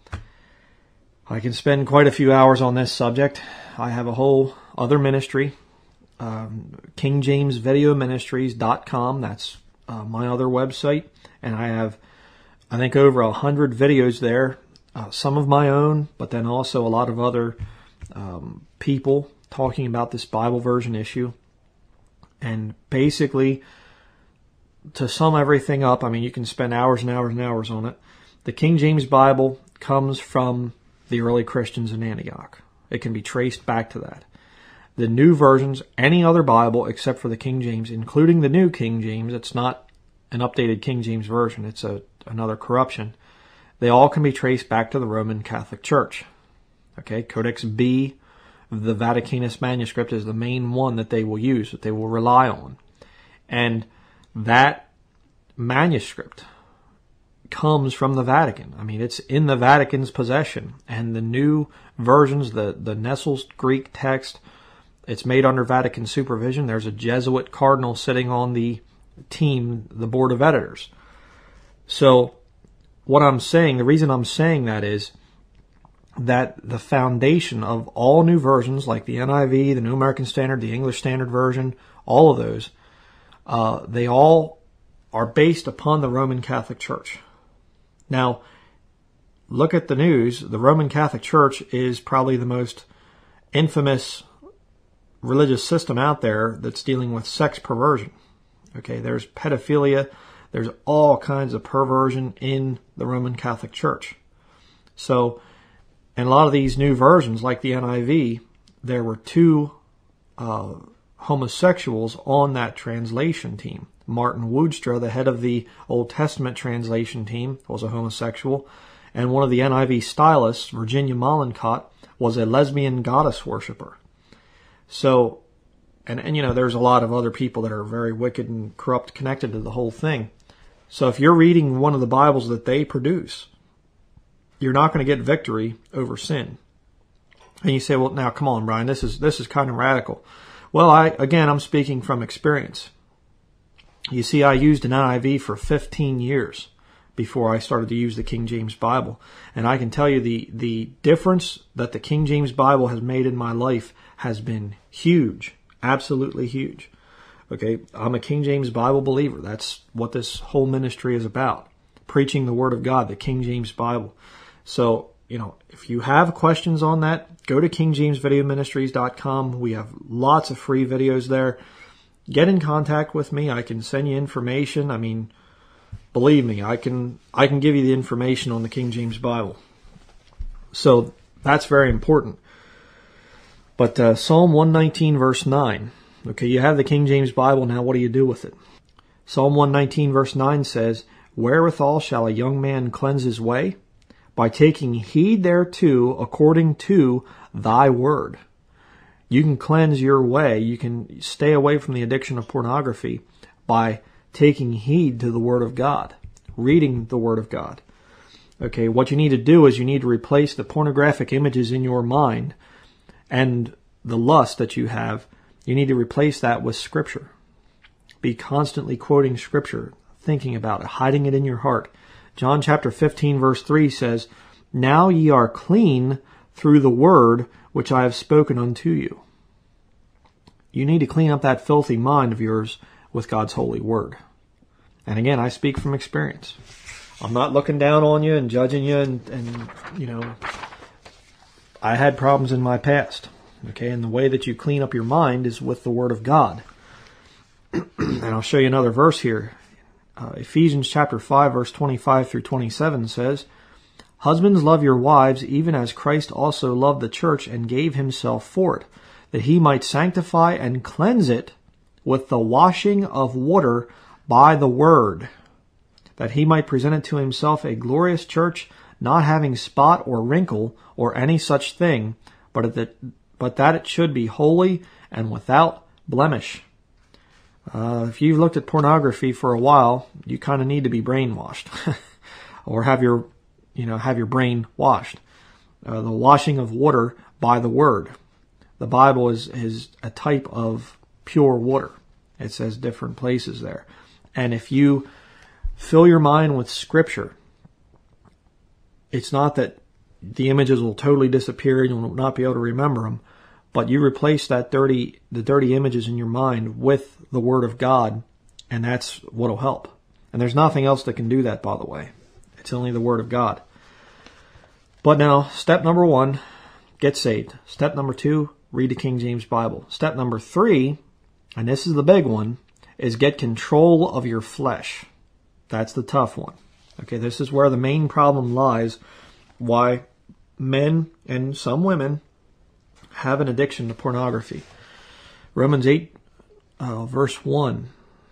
Speaker 1: I can spend quite a few hours on this subject. I have a whole other ministry, um, king james video ministries dot com. That's uh, my other website, and I have, I think, over a hundred videos there, uh, some of my own, but then also a lot of other um, people talking about this Bible version issue. And basically, to sum everything up, I mean, you can spend hours and hours and hours on it. The King James Bible comes from the early Christians in Antioch. It can be traced back to that. The new versions, any other Bible except for the King James, including the New King James, it's not an updated King James version, it's a another corruption. They all can be traced back to the Roman Catholic Church. Okay, Codex B, the Vaticanus manuscript, is the main one that they will use, that they will rely on. And that manuscript comes from the Vatican. I mean, it's in the Vatican's possession. And the new versions, the, the Nessel's Greek text, it's made under Vatican supervision. There's a Jesuit cardinal sitting on the team, the board of editors. So what I'm saying, the reason I'm saying that is that the foundation of all new versions, like the N I V, the New American Standard, the English Standard Version, all of those, uh, they all are based upon the Roman Catholic Church. Now, look at the news. The Roman Catholic Church is probably the most infamous religious system out there that's dealing with sex perversion. Okay, there's pedophilia. There's all kinds of perversion in the Roman Catholic Church. So, in a lot of these new versions, like the N I V, there were two uh, homosexuals on that translation team. Martin Woodström, the head of the Old Testament translation team, was a homosexual. And one of the N I V stylists, Virginia Mollenkott, was a lesbian goddess worshiper. So, and, and you know, there's a lot of other people that are very wicked and corrupt connected to the whole thing. So if you're reading one of the Bibles that they produce, you're not going to get victory over sin. And you say, well, now, come on, Brian, this is this is kind of radical. Well, I again, I'm speaking from experience. You see, I used an N I V for fifteen years before I started to use the King James Bible. And I can tell you the, the difference that the King James Bible has made in my life has been huge, absolutely huge. Okay, I'm a King James Bible believer. That's what this whole ministry is about, preaching the Word of God, the King James Bible. So, you know, if you have questions on that, go to king james video ministries dot com. We have lots of free videos there. Get in contact with me. I can send you information. I mean, believe me, I can I can give you the information on the King James Bible. So that's very important. But uh, Psalm one nineteen verse nine. Okay, you have the King James Bible. Now what do you do with it? Psalm one nineteen verse nine says, "Wherewithal shall a young man cleanse his way? By taking heed thereto according to thy word." You can cleanse your way. You can stay away from the addiction of pornography by taking heed to the Word of God, reading the Word of God. Okay, what you need to do is you need to replace the pornographic images in your mind and the lust that you have. You need to replace that with Scripture. Be constantly quoting Scripture, thinking about it, hiding it in your heart. John chapter fifteen verse three says, "Now ye are clean through the word which I have spoken unto you." You need to clean up that filthy mind of yours with God's holy word. And again, I speak from experience. I'm not looking down on you and judging you and, and you know, I had problems in my past. Okay, and the way that you clean up your mind is with the Word of God. And I'll show you another verse here. Uh, Ephesians chapter five, verse twenty-five through twenty-seven says, "Husbands, love your wives, even as Christ also loved the church and gave himself for it, that he might sanctify and cleanse it with the washing of water by the word, that he might present it to himself a glorious church, not having spot or wrinkle or any such thing, but that, but that it should be holy and without blemish." Uh, if you've looked at pornography for a while, you kind of need to be brainwashed or have your, you know, have your brain washed. Uh, the washing of water by the word. The Bible is, is a type of pure water. It says different places there. And if you fill your mind with Scripture, it's not that the images will totally disappear and you'll not be able to remember them, but you replace that dirty, the dirty images in your mind with the Word of God, And that's what'll help. And there's nothing else that can do that, by the way. It's only the Word of God. But now, step number one, get saved. Step number two, read the King James Bible. Step number three, and this is the big one, is get control of your flesh. That's the tough one. Okay, this is where the main problem lies, why men and some women have an addiction to pornography. Romans eight, uh, verse one.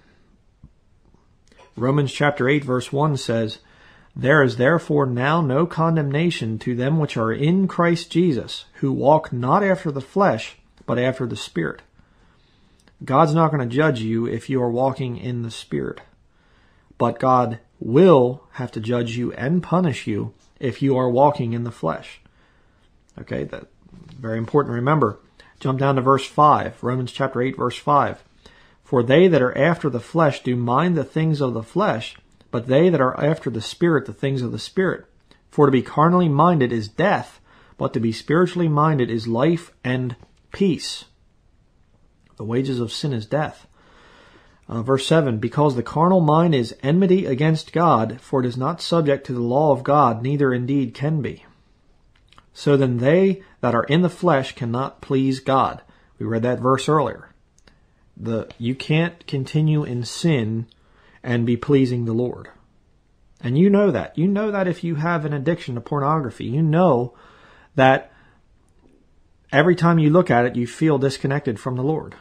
Speaker 1: Romans chapter eight, verse one says, "There is therefore now no condemnation to them which are in Christ Jesus, who walk not after the flesh, but after the Spirit." God's not going to judge you if you are walking in the Spirit. But God will have to judge you and punish you if you are walking in the flesh. Okay, that's very important to remember. Jump down to verse five, Romans chapter eight, verse five. "For they that are after the flesh do mind the things of the flesh, but they that are after the Spirit, the things of the Spirit. For to be carnally minded is death, but to be spiritually minded is life and peace." The wages of sin is death. Uh, verse seven, "Because the carnal mind is enmity against God, for it is not subject to the law of God, neither indeed can be. So then they that are in the flesh cannot please God." We read that verse earlier. The You can't continue in sin and be pleasing the Lord. And you know that. You know that if you have an addiction to pornography. You know that every time you look at it, you feel disconnected from the Lord.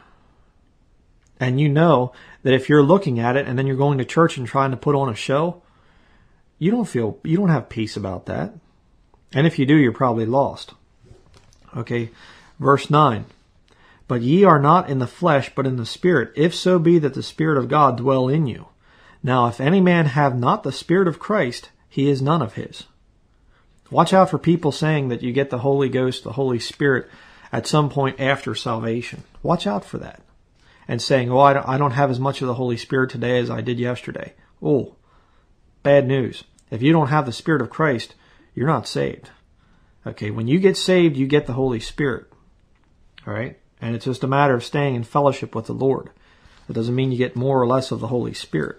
Speaker 1: And you know that if you're looking at it and then you're going to church and trying to put on a show, you don't feel, you don't have peace about that. And if you do, you're probably lost. Okay, verse nine. "But ye are not in the flesh, but in the Spirit, if so be that the Spirit of God dwell in you. Now if any man have not the Spirit of Christ, he is none of his." Watch out for people saying that you get the Holy Ghost, the Holy Spirit, at some point after salvation. Watch out for that. And saying, "Oh, I don't have as much of the Holy Spirit today as I did yesterday." Oh, bad news. If you don't have the Spirit of Christ, you're not saved. Okay, when you get saved, you get the Holy Spirit. All right? And it's just a matter of staying in fellowship with the Lord. It doesn't mean you get more or less of the Holy Spirit.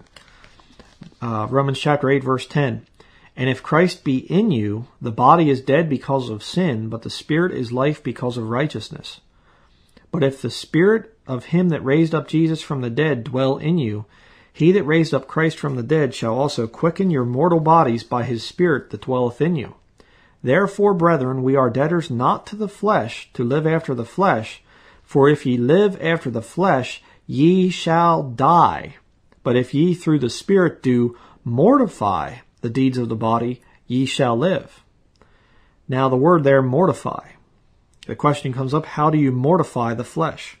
Speaker 1: Uh, Romans chapter eight, verse ten. "And if Christ be in you, the body is dead because of sin, but the Spirit is life because of righteousness. But if the Spirit of him that raised up Jesus from the dead dwell in you, he that raised up Christ from the dead shall also quicken your mortal bodies by his Spirit that dwelleth in you. Therefore, brethren, we are debtors not to the flesh, to live after the flesh. For if ye live after the flesh, ye shall die. But if ye through the Spirit do mortify the deeds of the body, ye shall live." Now the word there, mortify. The question comes up, how do you mortify the flesh?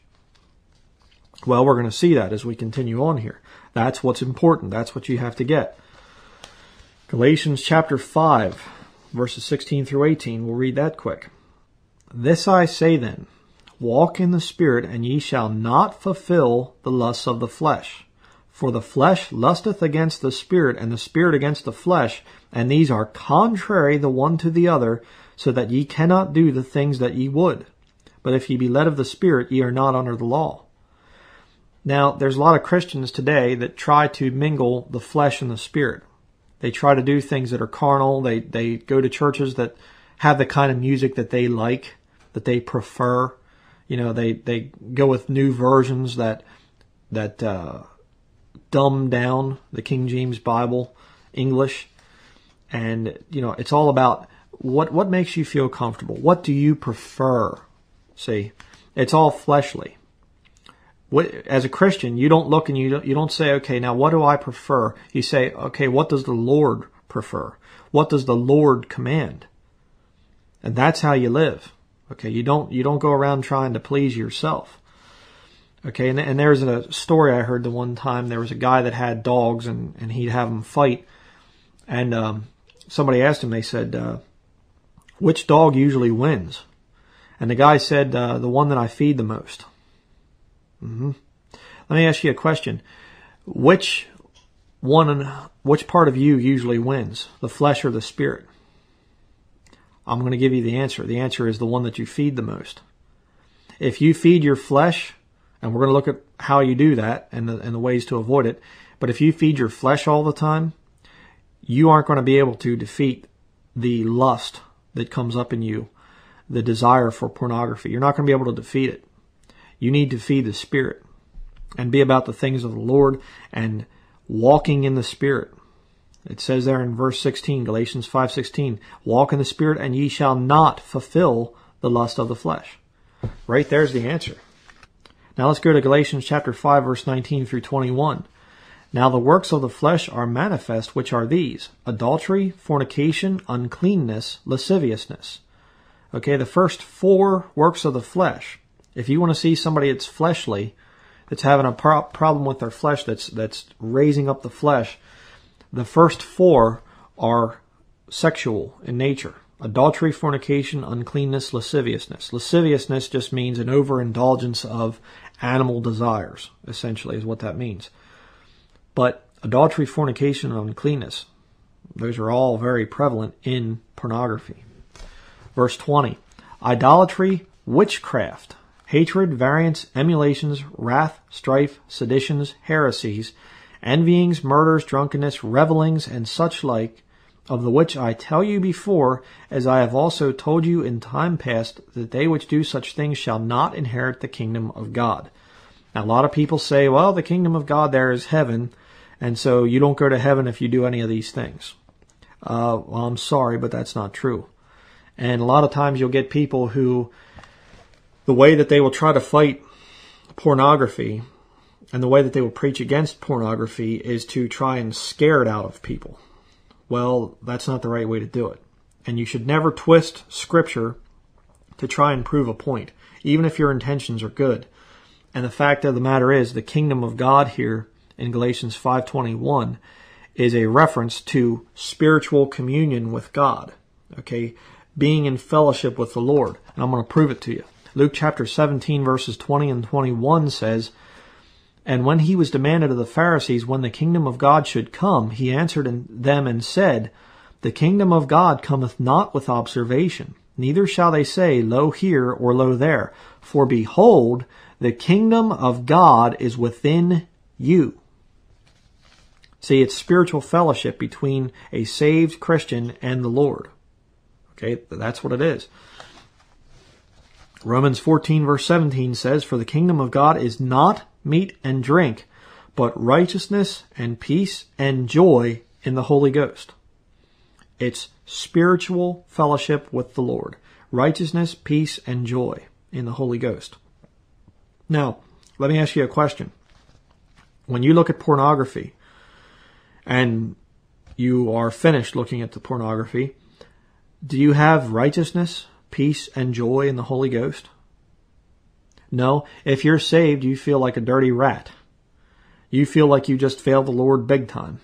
Speaker 1: Well, we're going to see that as we continue on here. That's what's important. That's what you have to get. Galatians chapter five, verses sixteen through eighteen. We'll read that quick. "This I say then, walk in the Spirit, and ye shall not fulfill the lusts of the flesh. For the flesh lusteth against the Spirit, and the Spirit against the flesh, and these are contrary the one to the other, so that ye cannot do the things that ye would. But if ye be led of the Spirit, ye are not under the law." Now, there's a lot of Christians today that try to mingle the flesh and the Spirit. They try to do things that are carnal. They, they go to churches that have the kind of music that they like, that they prefer. You know, they, they go with new versions that, that, uh, dumb down the King James Bible English. And, you know, it's all about what, what makes you feel comfortable. What do you prefer? See, it's all fleshly. What, as a Christian, you don't look and you don't, you don't say, okay, now what do I prefer? You say, okay, what does the Lord prefer? What does the Lord command? And that's how you live. Okay, you don't, you don't go around trying to please yourself. Okay, and, and there's a story I heard the one time. There was a guy that had dogs, and, and he'd have them fight. And um, somebody asked him, they said, uh, which dog usually wins? And the guy said, uh, the one that I feed the most. Mm-hmm. Let me ask you a question. Which one, which part of you usually wins, the flesh or the Spirit? I'm going to give you the answer. The answer is the one that you feed the most. If you feed your flesh And we're going to look at how you do that and the, and the ways to avoid it. But if you feed your flesh all the time, you aren't going to be able to defeat the lust that comes up in you, the desire for pornography. You're not going to be able to defeat it. You need to feed the Spirit and be about the things of the Lord and walking in the Spirit. It says there in verse sixteen, Galatians five sixteen, walk in the Spirit and ye shall not fulfill the lust of the flesh. Right there's the answer. Now let's go to Galatians chapter five, verse nineteen through twenty-one. Now the works of the flesh are manifest, which are these: adultery, fornication, uncleanness, lasciviousness. Okay, the first four works of the flesh. If you want to see somebody that's fleshly, that's having a pro- problem with their flesh, that's that's raising up the flesh, the first four are sexual in nature. Adultery, fornication, uncleanness, lasciviousness. Lasciviousness just means an overindulgence of animal desires, essentially, is what that means. But adultery, fornication, and uncleanness, those are all very prevalent in pornography. Verse twenty, idolatry, witchcraft, hatred, variance, emulations, wrath, strife, seditions, heresies, envyings, murders, drunkenness, revellings, and such like, of the which I tell you before, as I have also told you in time past, that they which do such things shall not inherit the kingdom of God. Now, a lot of people say, well, the kingdom of God there is heaven, and so you don't go to heaven if you do any of these things. Uh, well, I'm sorry, but that's not true. And a lot of times you'll get people who, the way that they will try to fight pornography and the way that they will preach against pornography is to try and scare it out of people. Well, that's not the right way to do it. And you should never twist Scripture to try and prove a point, even if your intentions are good. And the fact of the matter is, the kingdom of God here in Galatians five twenty-one is a reference to spiritual communion with God. Okay, being in fellowship with the Lord. And I'm going to prove it to you. Luke chapter seventeen, verses twenty and twenty-one says, and when he was demanded of the Pharisees when the kingdom of God should come, he answered them and said, the kingdom of God cometh not with observation, neither shall they say, lo here or lo there. For behold, the kingdom of God is within you. See, it's spiritual fellowship between a saved Christian and the Lord. Okay, that's what it is. Romans fourteen, verse seventeen says, for the kingdom of God is not meat and drink, but righteousness and peace and joy in the Holy Ghost. It's spiritual fellowship with the Lord. Righteousness, peace, and joy in the Holy Ghost. Now, let me ask you a question. When you look at pornography and you are finished looking at the pornography, do you have righteousness, peace, and joy in the Holy Ghost? No. If you're saved, you feel like a dirty rat. You feel like you just failed the Lord big time.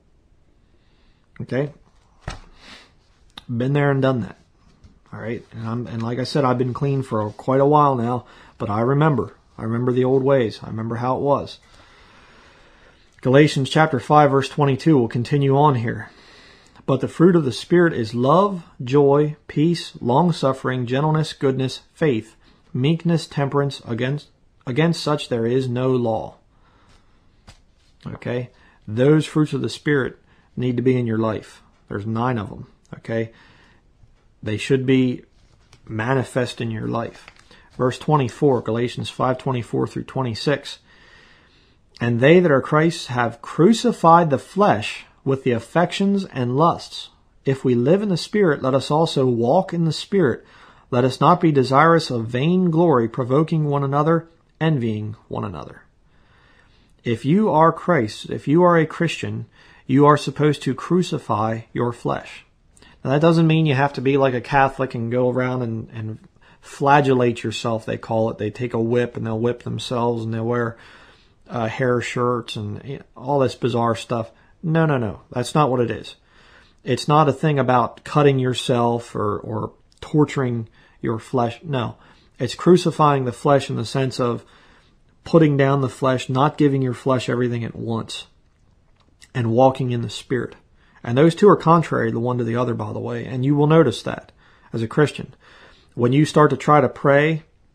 Speaker 1: Okay? Been there and done that. All right? And, I'm, and like I said, I've been clean for quite a while now, but I remember. I remember the old ways. I remember how it was. Galatians chapter five, verse twenty-two will continue on here. But the fruit of the Spirit is love, joy, peace, long-suffering, gentleness, goodness, faith, meekness, temperance. Against, against such there is no law. Okay? Those fruits of the Spirit need to be in your life. There's nine of them. Okay? They should be manifest in your life. Verse twenty-four, Galatians five twenty-four through twenty-six. And they that are Christ's have crucified the flesh with the affections and lusts. If we live in the Spirit, let us also walk in the Spirit. Let us not be desirous of vain glory, provoking one another, envying one another. If you are Christ, if you are a Christian, you are supposed to crucify your flesh. Now, that doesn't mean you have to be like a Catholic and go around and, and flagellate yourself, they call it. They take a whip and they'll whip themselves and they'll wear uh, hair shirts and you know, all this bizarre stuff. No, no, no. That's not what it is. It's not a thing about cutting yourself or, or torturing your flesh. No. It's crucifying the flesh in the sense of putting down the flesh, not giving your flesh everything at once, and walking in the Spirit. And those two are contrary the one to the other, by the way, and you will notice that as a Christian. When you start to try to pray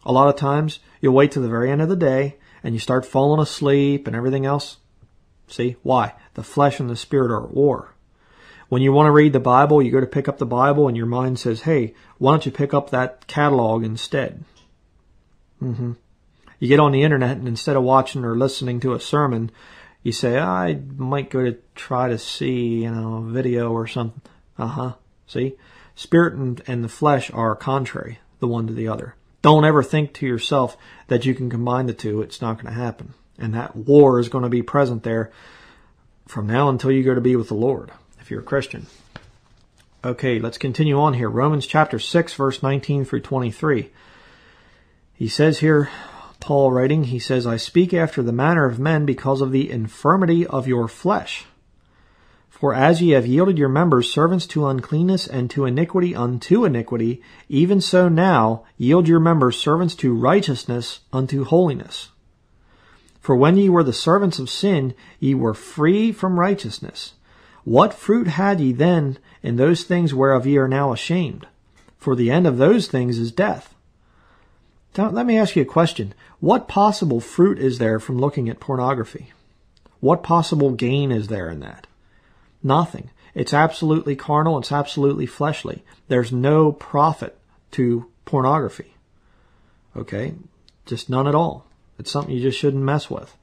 Speaker 1: A lot of times, you'll wait to the very end of the day, and you start falling asleep and everything else. See? Why? The flesh and the spirit are at war. When you want to read the Bible, you go to pick up the Bible, and your mind says, hey, why don't you pick up that catalog instead? Mm-hmm. You get on the internet, and instead of watching or listening to a sermon, you say, I might go to try to see, you know, a video or something. Uh-huh. See? Spirit and, and the flesh are contrary, the one to the other. Don't ever think to yourself that you can combine the two. It's not going to happen. And that war is going to be present there from now until you go to be with the Lord, if you're a Christian. Okay, let's continue on here. Romans chapter six, verse nineteen through twenty-three. He says here, Paul writing, he says, I speak after the manner of men because of the infirmity of your flesh. For as ye have yielded your members servants to uncleanness and to iniquity unto iniquity, even so now yield your members servants to righteousness unto holiness. For when ye were the servants of sin, ye were free from righteousness. What fruit had ye then in those things whereof ye are now ashamed? For the end of those things is death. Now, let me ask you a question. What possible fruit is there from looking at pornography? What possible gain is there in that? Nothing. It's absolutely carnal. It's absolutely fleshly. There's no profit to pornography. Okay? Just none at all. It's something you just shouldn't mess with.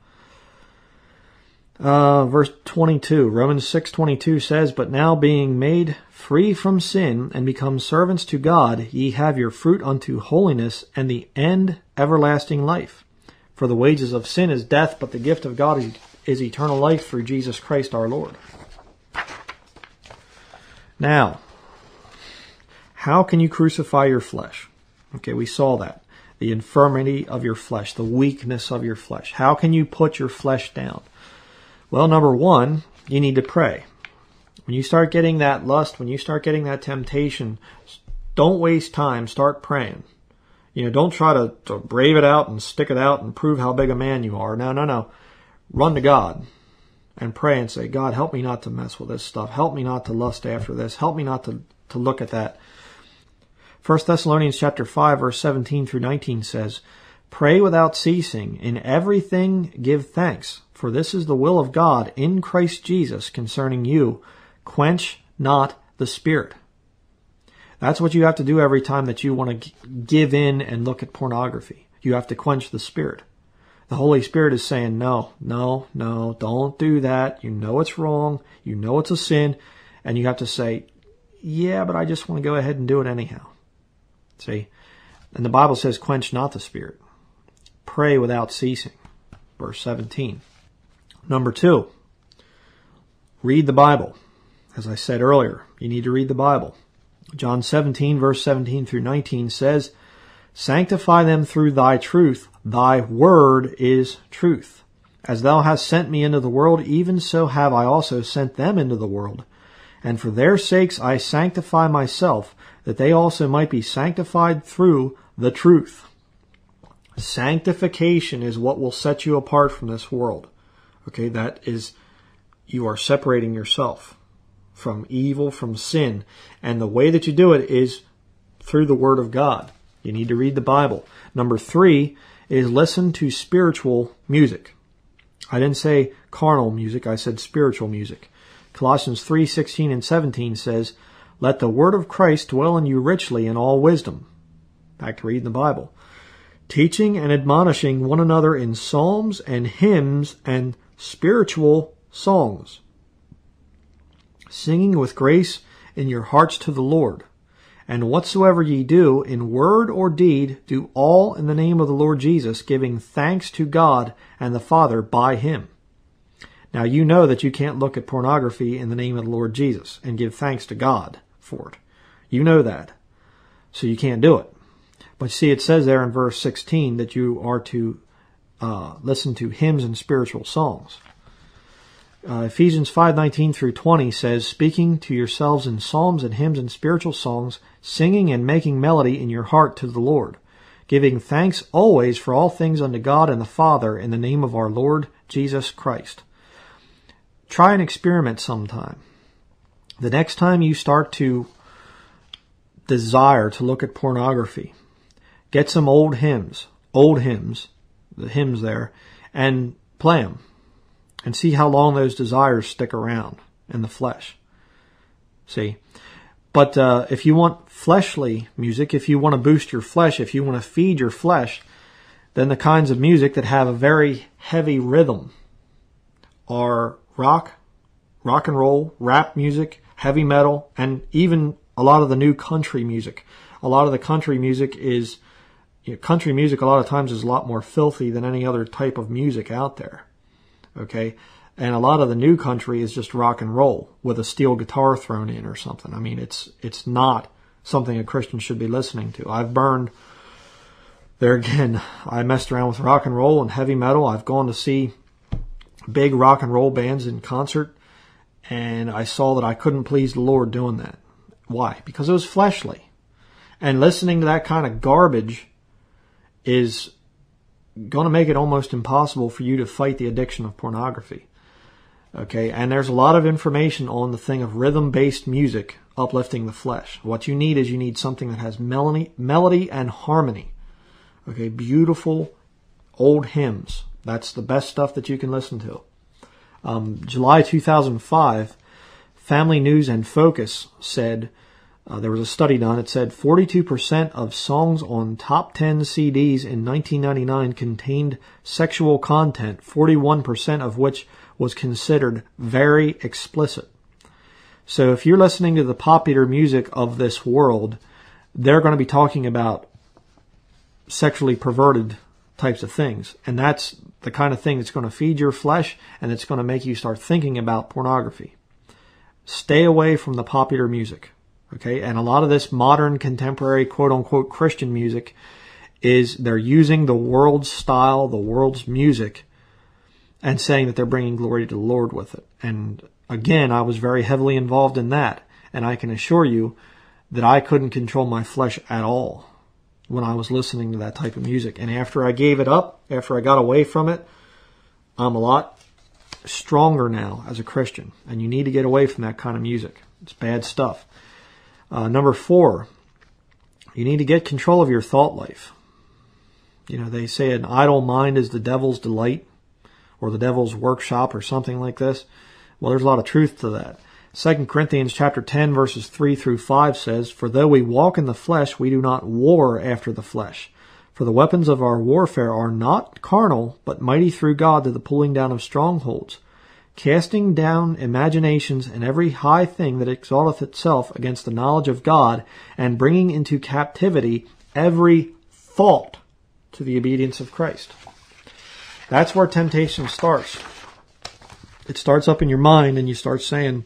Speaker 1: Uh, verse twenty-two, Romans six twenty-two says, But now being made free from sin and become servants to God, ye have your fruit unto holiness, and the end everlasting life. For the wages of sin is death, but the gift of God is, is eternal life through Jesus Christ our Lord. Now, how can you crucify your flesh? Okay, we saw that. The infirmity of your flesh, the weakness of your flesh. How can you put your flesh down? Well, number one, you need to pray. When you start getting that lust, when you start getting that temptation, don't waste time. Start praying. You know, don't try to, to brave it out and stick it out and prove how big a man you are. No, no, no. Run to God and pray and say, God, help me not to mess with this stuff. Help me not to lust after this. Help me not to, to look at that. First Thessalonians chapter five, verse seventeen through nineteen says, Pray without ceasing. In everything give thanks, for this is the will of God in Christ Jesus concerning you. Quench not the Spirit. That's what you have to do every time that you want to give in and look at pornography. You have to quench the Spirit. The Holy Spirit is saying, no, no, no, don't do that. You know it's wrong. You know it's a sin. And you have to say, yeah, but I just want to go ahead and do it anyhow. See? And the Bible says, quench not the Spirit. Pray without ceasing. Verse seventeen. Number two, read the Bible. As I said earlier, you need to read the Bible. John seventeen, verse seventeen through nineteen says, Sanctify them through thy truth. Thy word is truth. As thou hast sent me into the world, even so have I also sent them into the world. And for their sakes I sanctify myself, that they also might be sanctified through the truth. Sanctification is what will set you apart from this world. Okay, that is, you are separating yourself from evil, from sin. And the way that you do it is through the Word of God. You need to read the Bible. Number three is listen to spiritual music. I didn't say carnal music, I said spiritual music. Colossians three sixteen and seventeen says, Let the word of Christ dwell in you richly in all wisdom. Back to reading the Bible. Teaching and admonishing one another in psalms and hymns and spiritual songs. Singing with grace in your hearts to the Lord. And whatsoever ye do, in word or deed, do all in the name of the Lord Jesus, giving thanks to God and the Father by Him. Now you know that you can't look at pornography in the name of the Lord Jesus and give thanks to God for it. You know that. So you can't do it. But see, it says there in verse sixteen that you are to uh, listen to hymns and spiritual songs. Uh, Ephesians five nineteen through twenty says, Speaking to yourselves in psalms and hymns and spiritual songs, singing and making melody in your heart to the Lord, giving thanks always for all things unto God and the Father in the name of our Lord Jesus Christ. Try an experiment sometime. The next time you start to desire to look at pornography, Get some old hymns, old hymns, the hymns there, and play them. And see how long those desires stick around in the flesh. See? But uh, if you want fleshly music, if you want to boost your flesh, if you want to feed your flesh, then the kinds of music that have a very heavy rhythm are rock, rock and roll, rap music, heavy metal, and even a lot of the new country music. A lot of the country music is, you know, country music a lot of times is a lot more filthy than any other type of music out there. Okay? And a lot of the new country is just rock and roll with a steel guitar thrown in or something. I mean, it's it's not something a Christian should be listening to. I've burned, there again, I messed around with rock and roll and heavy metal. I've gone to see big rock and roll bands in concert, and I saw that I couldn't please the Lord doing that. Why? Because it was fleshly. And listening to that kind of garbage is going to make it almost impossible for you to fight the addiction of pornography. Okay, and there's a lot of information on the thing of rhythm-based music uplifting the flesh. What you need is you need something that has melody, melody and harmony. Okay, beautiful old hymns. That's the best stuff that you can listen to. Um, July two thousand five, Family News and Focus said, uh, there was a study done, it said forty-two percent of songs on top ten C Ds in nineteen ninety-nine contained sexual content, forty-one percent of which was considered very explicit. So if you're listening to the popular music of this world, they're going to be talking about sexually perverted types of things. And that's the kind of thing that's going to feed your flesh, and it's going to make you start thinking about pornography. Stay away from the popular music. Okay? And a lot of this modern, contemporary, quote-unquote Christian music is they're using the world's style, the world's music, and saying that they're bringing glory to the Lord with it. And again, I was very heavily involved in that. And I can assure you that I couldn't control my flesh at all when I was listening to that type of music. And after I gave it up, after I got away from it, I'm a lot stronger now as a Christian. And you need to get away from that kind of music. It's bad stuff. Uh, number four, you need to get control of your thought life. You know, they say an idle mind is the devil's delight, or the devil's workshop, or something like this. Well, there's a lot of truth to that. Second Corinthians chapter ten, verses three through five says, "For though we walk in the flesh, we do not war after the flesh. For the weapons of our warfare are not carnal, but mighty through God to the pulling down of strongholds, casting down imaginations and every high thing that exalteth itself against the knowledge of God, and bringing into captivity every thought to the obedience of Christ." That's where temptation starts. It starts up in your mind, and you start saying,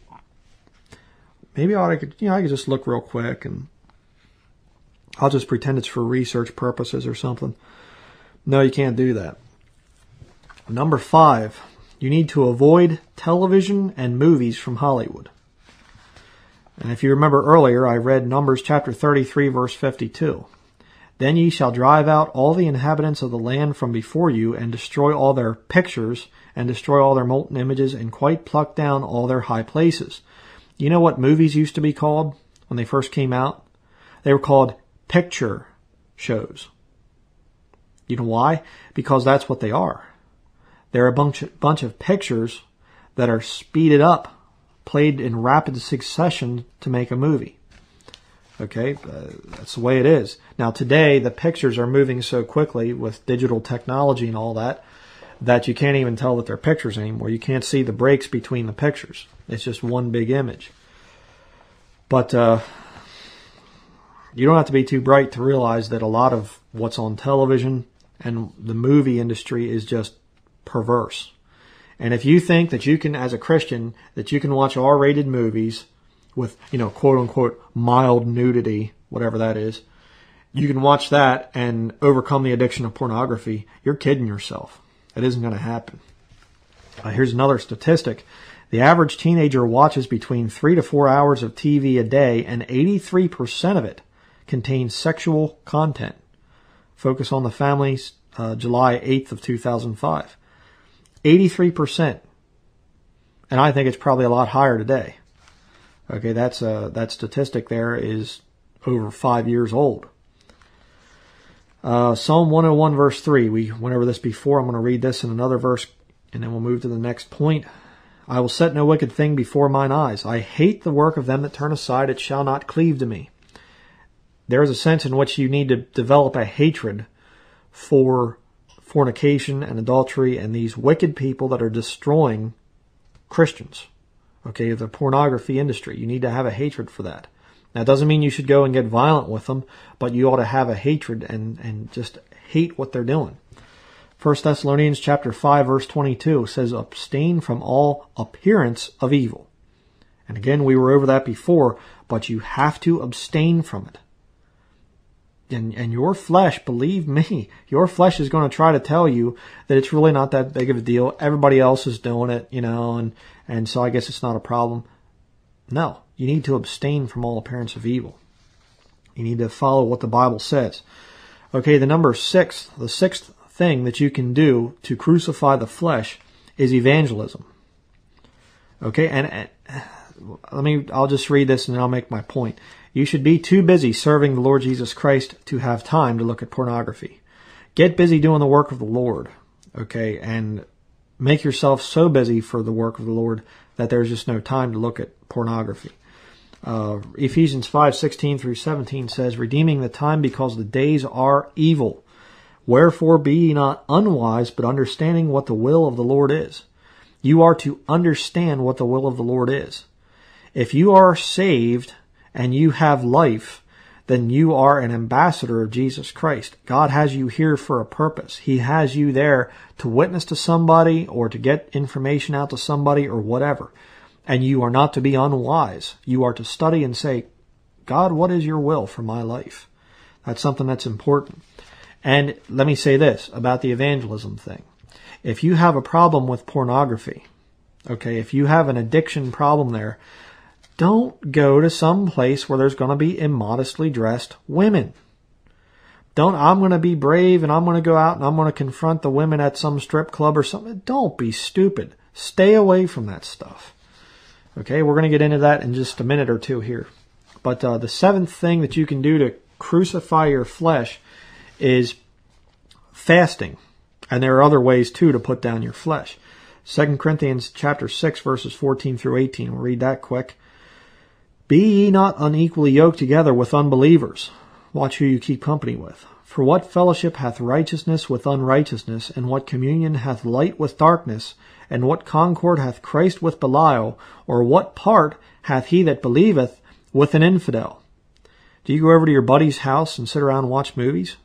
Speaker 1: maybe I could, you know, I could just look real quick, and I'll just pretend it's for research purposes or something. No, you can't do that. Number five, you need to avoid television and movies from Hollywood. And if you remember earlier, I read Numbers chapter thirty-three, verse fifty-two. "Then ye shall drive out all the inhabitants of the land from before you, and destroy all their pictures, and destroy all their molten images, and quite pluck down all their high places." You know what movies used to be called when they first came out? They were called picture shows. You know why? Because that's what they are. They're a bunch of, bunch of pictures that are speeded up, played in rapid succession to make a movie. Okay, uh, that's the way it is. Now today, the pictures are moving so quickly with digital technology and all that, that you can't even tell that they're pictures anymore. You can't see the breaks between the pictures. It's just one big image. But uh, you don't have to be too bright to realize that a lot of what's on television and the movie industry is just perverse. And if you think that you can, as a Christian, that you can watch R-rated movies with, you know, quote-unquote mild nudity, whatever that is, you can watch that and overcome the addiction of pornography, you're kidding yourself. It isn't going to happen. Uh, here's another statistic. The average teenager watches between three to four hours of T V a day, and eighty-three percent of it contains sexual content. Focus on the Families, uh, July eighth of two thousand five. eighty-three percent. And I think it's probably a lot higher today. Okay, that's uh, that statistic there is over five years old. Uh, Psalm one oh one verse three. We went over this before. I'm going to read this in another verse, and then we'll move to the next point. I will set no wicked thing before mine eyes. I hate the work of them that turn aside. It shall not cleave to me. There is a sense in which you need to develop a hatred for fornication and adultery and these wicked people that are destroying Christians. Okay, the pornography industry. You need to have a hatred for that. Now, it doesn't mean you should go and get violent with them, but you ought to have a hatred and, and just hate what they're doing. First Thessalonians chapter five verse twenty-two says, abstain from all appearance of evil. And again, we were over that before, but you have to abstain from it. And, and your flesh, believe me, your flesh is going to try to tell you that it's really not that big of a deal. Everybody else is doing it, you know, and, and so I guess it's not a problem. No, you need to abstain from all appearance of evil. You need to follow what the Bible says. Okay, the number six, the sixth thing that you can do to crucify the flesh is evangelism. Okay, and, and let me, I'll just read this and then I'll make my point. You should be too busy serving the Lord Jesus Christ to have time to look at pornography. Get busy doing the work of the Lord, okay, and make yourself so busy for the work of the Lord that there's just no time to look at pornography. Uh, Ephesians five sixteen through seventeen says, redeeming the time because the days are evil. Wherefore be ye not unwise, but understanding what the will of the Lord is. You are to understand what the will of the Lord is. If you are saved and you have life, then you are an ambassador of Jesus Christ. God has you here for a purpose. He has you there to witness to somebody or to get information out to somebody or whatever. And you are not to be unwise. You are to study and say, God, what is your will for my life? That's something that's important. And let me say this about the evangelism thing. If you have a problem with pornography, okay, if you have an addiction problem there, don't go to some place where there's going to be immodestly dressed women. Don't, I'm going to be brave and I'm going to go out and I'm going to confront the women at some strip club or something. Don't be stupid. Stay away from that stuff. Okay, we're going to get into that in just a minute or two here. But uh, the seventh thing that you can do to crucify your flesh is fasting. And there are other ways too to put down your flesh. Second Corinthians chapter six verses fourteen through eighteen. We'll read that quick. Be ye not unequally yoked together with unbelievers. Watch who you keep company with. For what fellowship hath righteousness with unrighteousness, and what communion hath light with darkness, and what concord hath Christ with Belial, or what part hath he that believeth with an infidel? Do you go over to your buddy's house and sit around and watch movies?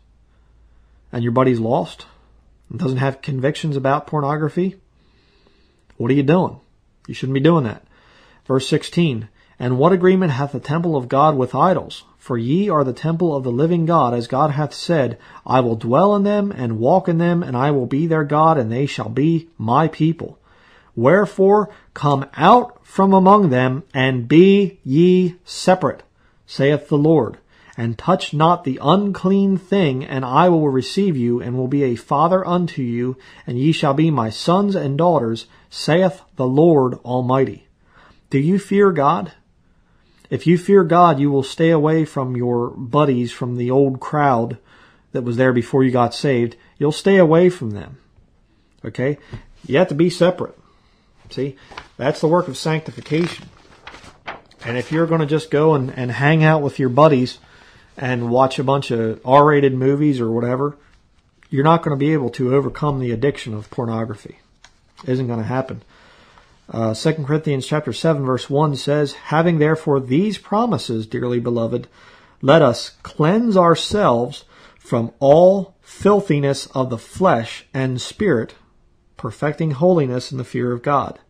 Speaker 1: And your buddy's lost? And doesn't have convictions about pornography? What are you doing? You shouldn't be doing that. Verse sixteen. And what agreement hath the temple of God with idols? For ye are the temple of the living God, as God hath said, I will dwell in them and walk in them, and I will be their God, and they shall be my people. Wherefore come out from among them, and be ye separate, saith the Lord, and touch not the unclean thing, and I will receive you, and will be a father unto you, and ye shall be my sons and daughters, saith the Lord Almighty. Do you fear God? If you fear God, you will stay away from your buddies, from the old crowd that was there before you got saved. You'll stay away from them. Okay? You have to be separate. See? That's the work of sanctification. And if you're going to just go and, and hang out with your buddies and watch a bunch of R-rated movies or whatever, you're not going to be able to overcome the addiction of pornography. It isn't going to happen. Uh, Second Corinthians chapter seven verse one says, having therefore these promises, dearly beloved, let us cleanse ourselves from all filthiness of the flesh and spirit, perfecting holiness in the fear of God.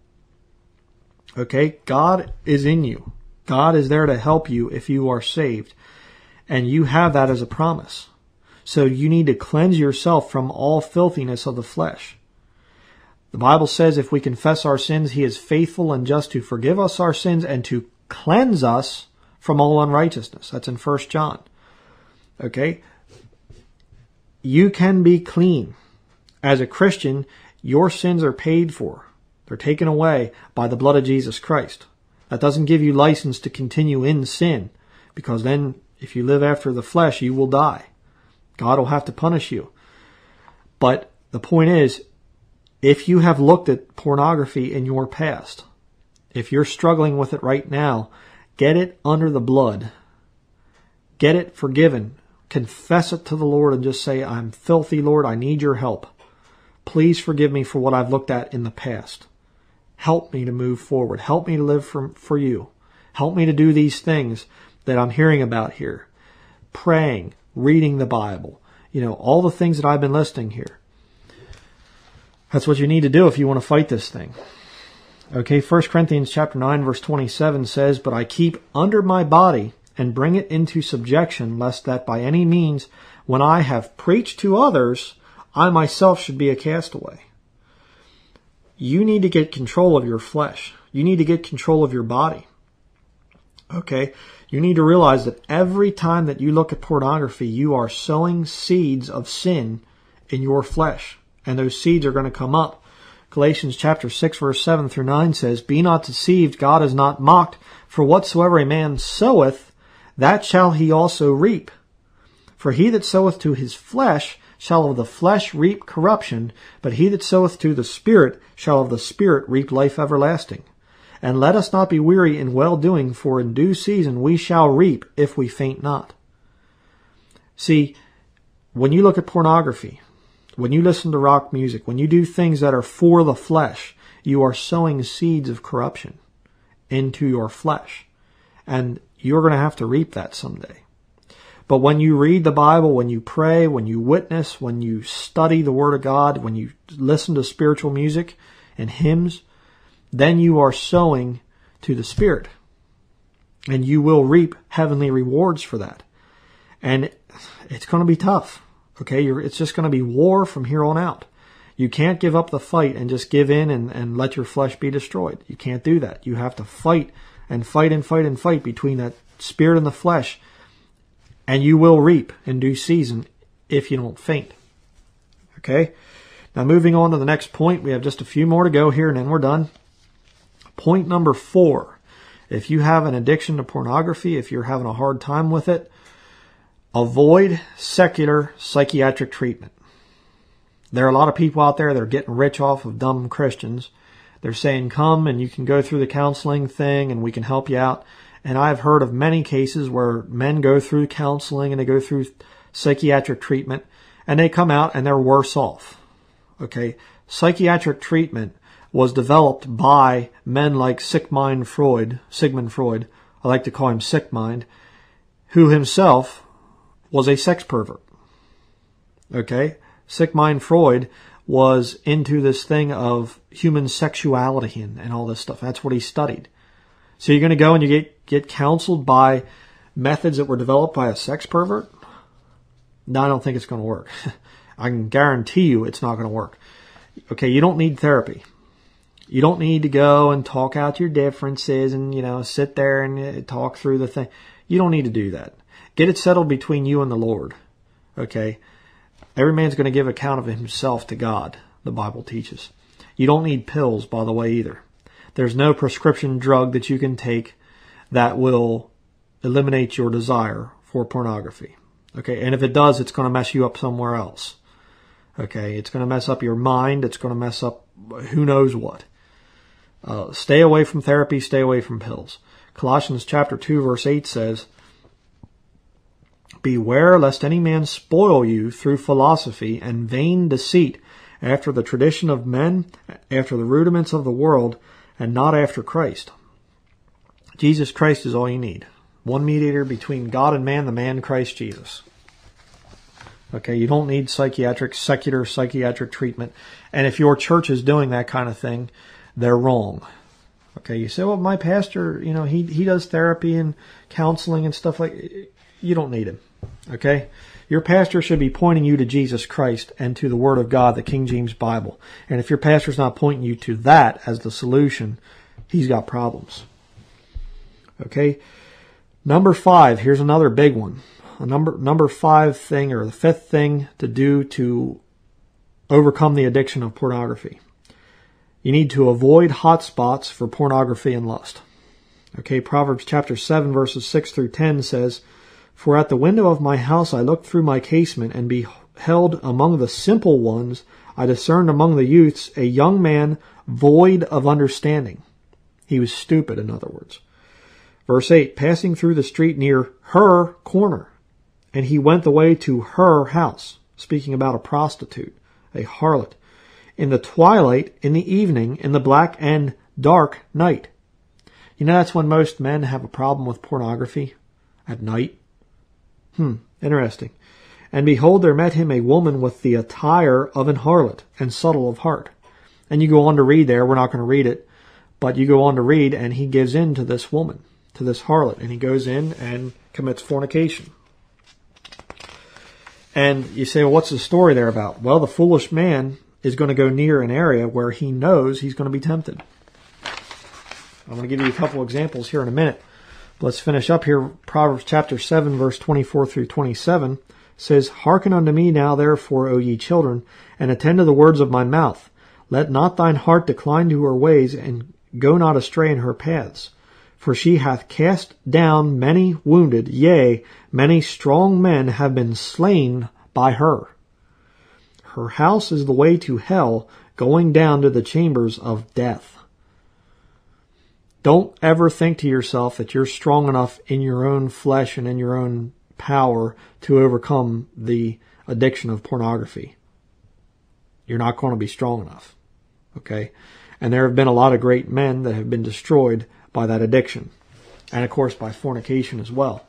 Speaker 1: Okay, God is in you. God is there to help you if you are saved. And you have that as a promise. So you need to cleanse yourself from all filthiness of the flesh. The Bible says if we confess our sins, He is faithful and just to forgive us our sins and to cleanse us from all unrighteousness. That's in First John. Okay? You can be clean. As a Christian, your sins are paid for. They're taken away by the blood of Jesus Christ. That doesn't give you license to continue in sin, because then if you live after the flesh, you will die. God will have to punish you. But the point is, if you have looked at pornography in your past, if you're struggling with it right now, get it under the blood. Get it forgiven. Confess it to the Lord and just say, I'm filthy, Lord. I need your help. Please forgive me for what I've looked at in the past. Help me to move forward. Help me to live for, for you. Help me to do these things that I'm hearing about here. Praying, reading the Bible, you know, all the things that I've been listing here. That's what you need to do if you want to fight this thing. Okay, First Corinthians chapter nine, verse twenty-seven says, But I keep under my body and bring it into subjection, lest that by any means, when I have preached to others, I myself should be a castaway. You need to get control of your flesh. You need to get control of your body. Okay? You need to realize that every time that you look at pornography, you are sowing seeds of sin in your flesh. And those seeds are going to come up. Galatians chapter six, verse seven through nine says, Be not deceived, God is not mocked. For whatsoever a man soweth, that shall he also reap. For he that soweth to his flesh shall of the flesh reap corruption, but he that soweth to the Spirit shall of the Spirit reap life everlasting. And let us not be weary in well-doing, for in due season we shall reap if we faint not. See, when you look at pornography, when you listen to rock music, when you do things that are for the flesh, you are sowing seeds of corruption into your flesh. And you're going to have to reap that someday. But when you read the Bible, when you pray, when you witness, when you study the Word of God, when you listen to spiritual music and hymns, then you are sowing to the Spirit. And you will reap heavenly rewards for that. And it's going to be tough. Okay, You're, it's just going to be war from here on out. You can't give up the fight and just give in and, and let your flesh be destroyed. You can't do that. You have to fight and fight and fight and fight between that spirit and the flesh. And you will reap in due season if you don't faint. Okay? Now moving on to the next point. We have just a few more to go here and then we're done. Point number four. If you have an addiction to pornography, if you're having a hard time with it, avoid secular psychiatric treatment. There are a lot of people out there that are getting rich off of dumb Christians. They're saying, come and you can go through the counseling thing and we can help you out. And I've heard of many cases where men go through counseling and they go through psychiatric treatment and they come out and they're worse off. Okay? Psychiatric treatment was developed by men like Sigmund Freud, Sigmund Freud, I like to call him Sick Mind, who himself was a sex pervert. Okay? Sigmund Freud was into this thing of human sexuality and, and all this stuff. That's what he studied. So you're going to go and you get, get counseled by methods that were developed by a sex pervert? No, I don't think it's going to work. I can guarantee you it's not going to work. Okay, you don't need therapy. You don't need to go and talk out your differences and, you know, sit there and talk through the thing. You don't need to do that. Get it settled between you and the Lord. Okay? Every man's going to give account of himself to God, the Bible teaches. You don't need pills, by the way, either. There's no prescription drug that you can take that will eliminate your desire for pornography. Okay? And if it does, it's going to mess you up somewhere else. Okay? It's going to mess up your mind. It's going to mess up who knows what. Uh, stay away from therapy. Stay away from pills. Colossians chapter two, verse eight says, Beware lest any man spoil you through philosophy and vain deceit, after the tradition of men, after the rudiments of the world, and not after Christ. Jesus Christ is all you need. One mediator between God and man, the man Christ Jesus. Okay, you don't need psychiatric, secular psychiatric treatment. And if your church is doing that kind of thing, they're wrong. Okay, you say, well, my pastor, you know, he, he does therapy and counseling and stuff like. You don't need him. Okay? Your pastor should be pointing you to Jesus Christ and to the Word of God, the King James Bible. And if your pastor's not pointing you to that as the solution, he's got problems. Okay? Number five, here's another big one. A number, number five thing, or the fifth thing to do to overcome the addiction of pornography. You need to avoid hot spots for pornography and lust. Okay, Proverbs chapter seven, verses six through ten says, For at the window of my house I looked through my casement, and beheld among the simple ones, I discerned among the youths a young man void of understanding. He was stupid, in other words. Verse eight, passing through the street near her corner, and he went the way to her house, speaking about a prostitute, a harlot, in the twilight, in the evening, in the black and dark night. You know, that's when most men have a problem with pornography, at night. Hmm, interesting. And behold, there met him a woman with the attire of an harlot, and subtle of heart. And you go on to read there, we're not going to read it, but you go on to read, and he gives in to this woman, to this harlot, and he goes in and commits fornication. And you say, well, what's the story there about? Well, the foolish man is going to go near an area where he knows he's going to be tempted. I'm going to give you a couple examples here in a minute. Let's finish up here. Proverbs chapter seven, verse twenty-four through twenty-seven says, Hearken unto me now, therefore, O ye children, and attend to the words of my mouth. Let not thine heart decline to her ways, and go not astray in her paths. For she hath cast down many wounded, yea, many strong men have been slain by her. Her house is the way to hell, going down to the chambers of death. Don't ever think to yourself that you're strong enough in your own flesh and in your own power to overcome the addiction of pornography. You're not going to be strong enough. Okay? And there have been a lot of great men that have been destroyed by that addiction. And of course by fornication as well.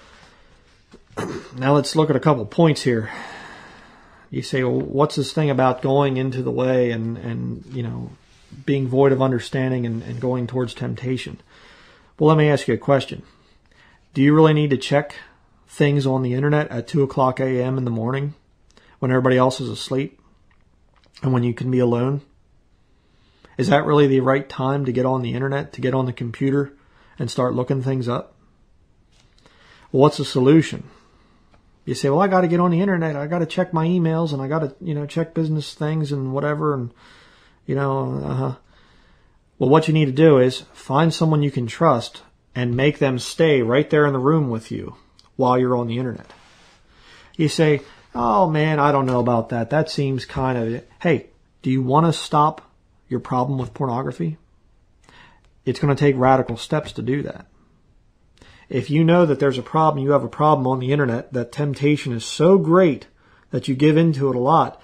Speaker 1: Now let's look at a couple points here. You say, well, what's this thing about going into the way and, and you know, being void of understanding and, and going towards temptation? Well, let me ask you a question. Do you really need to check things on the internet at two o'clock a m in the morning when everybody else is asleep and when you can be alone? Is that really the right time to get on the internet, to get on the computer and start looking things up? Well, what's the solution? You say, well, I got to get on the internet. I got to check my emails and I got to, you know, check business things and whatever. And, you know, uh-huh. Well, what you need to do is find someone you can trust and make them stay right there in the room with you while you're on the internet. You say, oh man, I don't know about that. That seems kind of, hey, do you want to stop your problem with pornography? It's going to take radical steps to do that. If you know that there's a problem, you have a problem on the internet, that temptation is so great that you give into it a lot,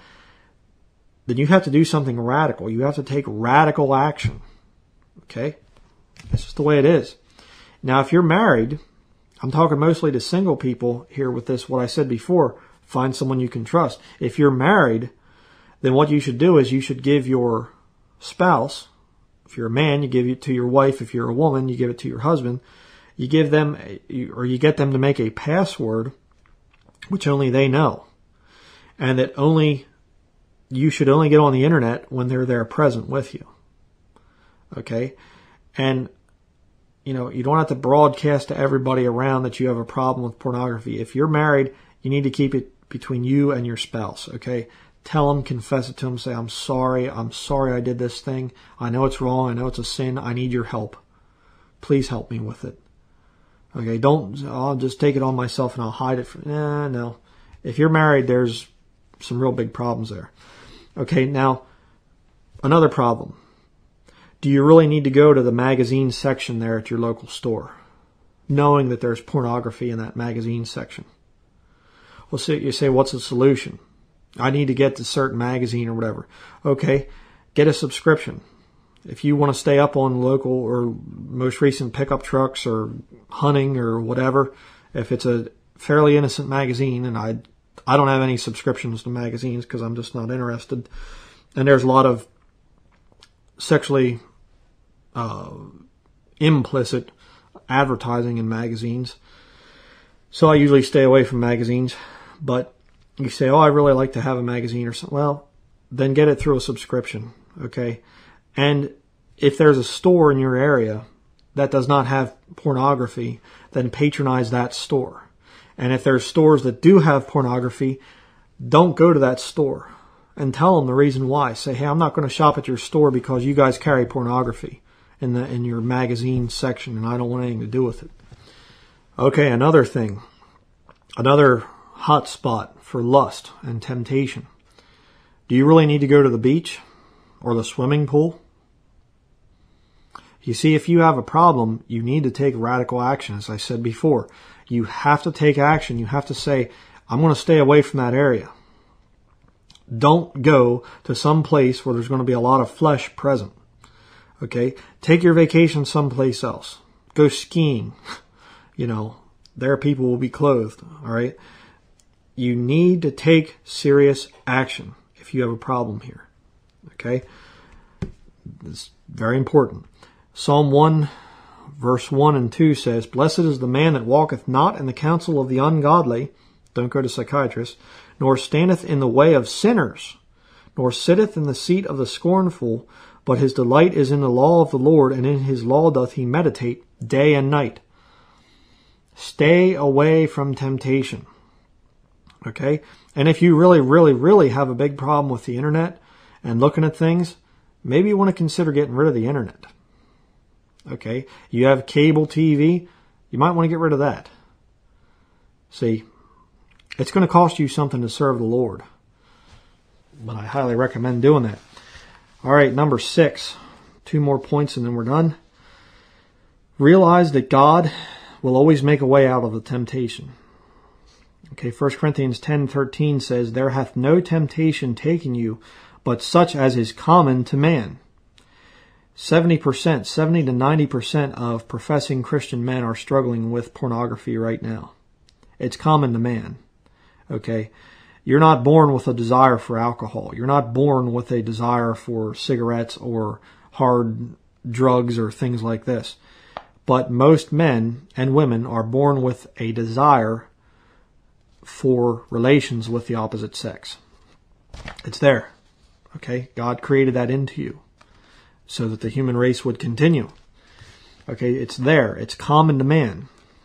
Speaker 1: then you have to do something radical. You have to take radical action. Okay? That's just the way it is. Now, if you're married, I'm talking mostly to single people here with this, what I said before, find someone you can trust. If you're married, then what you should do is you should give your spouse, if you're a man, you give it to your wife. If you're a woman, you give it to your husband. You give them, or you get them to make a password which only they know. And that only, you should only get on the internet when they're there present with you. Okay? And, you know, you don't have to broadcast to everybody around that you have a problem with pornography. If you're married, you need to keep it between you and your spouse. Okay? Tell them, confess it to them, say, I'm sorry, I'm sorry I did this thing. I know it's wrong, I know it's a sin, I need your help. Please help me with it. Okay, don't, I'll just take it on myself and I'll hide it. From, nah, no. If you're married, there's some real big problems there. Okay, now, another problem. Do you really need to go to the magazine section there at your local store, knowing that there's pornography in that magazine section? Well, so you say, what's the solution? I need to get to certain magazine or whatever. Okay, get a subscription. If you want to stay up on local or most recent pickup trucks or hunting or whatever, if it's a fairly innocent magazine, and I I don't have any subscriptions to magazines because I'm just not interested, and there's a lot of sexually uh, implicit advertising in magazines, so I usually stay away from magazines. But you say, oh, I really like to have a magazine or something. Well, then get it through a subscription, okay? And if there's a store in your area that does not have pornography, then patronize that store. And if there's stores that do have pornography, don't go to that store and tell them the reason why. Say, hey, I'm not going to shop at your store because you guys carry pornography in the in your magazine section and I don't want anything to do with it. Okay, another thing. Another hot spot for lust and temptation. Do you really need to go to the beach or the swimming pool? You see, if you have a problem, you need to take radical action, as I said before. You have to take action. You have to say, I'm going to stay away from that area. Don't go to some place where there's going to be a lot of flesh present. Okay? Take your vacation someplace else. Go skiing. You know, there people will be clothed. All right? You need to take serious action if you have a problem here. Okay? It's very important. Psalm one, verse one and two says, Blessed is the man that walketh not in the counsel of the ungodly, don't go to psychiatrists, nor standeth in the way of sinners, nor sitteth in the seat of the scornful, but his delight is in the law of the Lord, and in his law doth he meditate day and night. Stay away from temptation. Okay? And if you really, really, really have a big problem with the internet and looking at things, maybe you want to consider getting rid of the internet. Okay? You have cable T V, you might want to get rid of that. See, it's going to cost you something to serve the Lord. But I highly recommend doing that. All right, number six. Two more points and then we're done. Realize that God will always make a way out of the temptation. Okay, First Corinthians ten thirteen says, There hath no temptation taken you, but such as is common to man. seventy percent, seventy to ninety percent of professing Christian men are struggling with pornography right now. It's common to man. Okay? You're not born with a desire for alcohol. You're not born with a desire for cigarettes or hard drugs or things like this. But most men and women are born with a desire for relations with the opposite sex. It's there. Okay? God created that into you so that the human race would continue. Okay? It's there. It's common to man.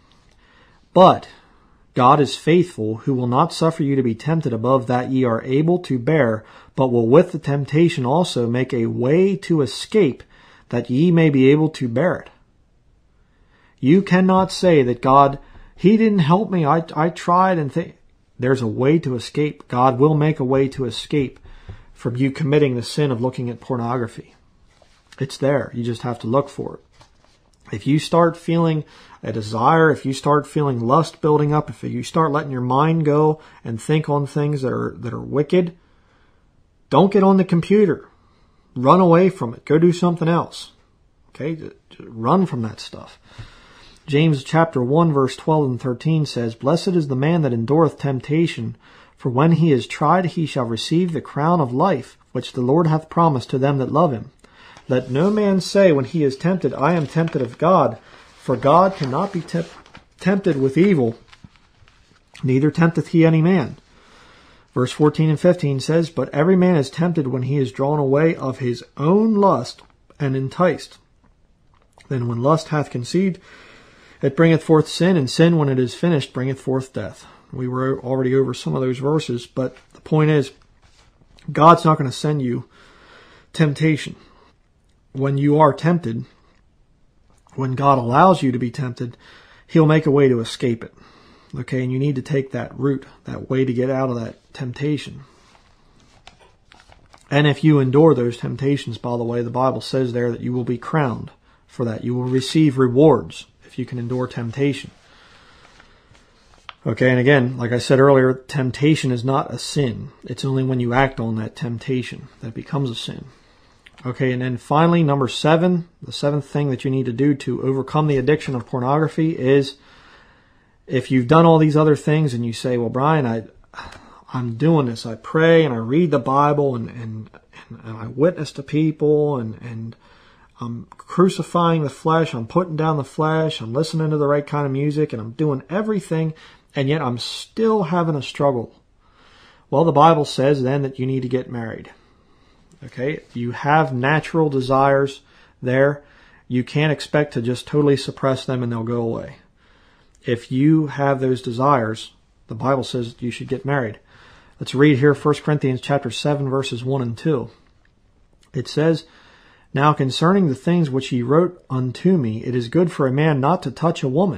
Speaker 1: But God is faithful, who will not suffer you to be tempted above that ye are able to bear, but will with the temptation also make a way to escape, that ye may be able to bear it. You cannot say that God, He didn't help me, I, I tried and th-. There's a way to escape. God will make a way to escape from you committing the sin of looking at pornography. It's there. You just have to look for it. If you start feeling a desire, if you start feeling lust building up, if you start letting your mind go and think on things that are that are wicked, don't get on the computer. Run away from it. Go do something else. Okay? Just run from that stuff. James chapter one verse twelve and thirteen says, Blessed is the man that endureth temptation, for when he is tried he shall receive the crown of life, which the Lord hath promised to them that love him. Let no man say when he is tempted, I am tempted of God, for God cannot be te- tempted with evil, neither tempteth he any man. Verse fourteen and fifteen says, But every man is tempted when he is drawn away of his own lust and enticed. Then when lust hath conceived, it bringeth forth sin, and sin, when it is finished, bringeth forth death. We were already over some of those verses, but the point is, God's not going to send you temptation. When you are tempted, when God allows you to be tempted, He'll make a way to escape it. Okay, and you need to take that route, that way to get out of that temptation. And if you endure those temptations, by the way, the Bible says there that you will be crowned for that. You will receive rewards if you can endure temptation. Okay, and again, like I said earlier, temptation is not a sin. It's only when you act on that temptation that it becomes a sin. Okay, and then finally, number seven, the seventh thing that you need to do to overcome the addiction of pornography is, if you've done all these other things and you say, well, Brian, I, I'm doing this. I pray and I read the Bible and, and, and I witness to people and, and I'm crucifying the flesh. I'm putting down the flesh. I'm listening to the right kind of music and I'm doing everything, and yet I'm still having a struggle. Well, the Bible says then that you need to get married. Okay, you have natural desires there. You can't expect to just totally suppress them and they'll go away. If you have those desires, the Bible says you should get married. Let's read here First Corinthians chapter seven, verses one and two. It says, Now concerning the things which ye wrote unto me, it is good for a man not to touch a woman,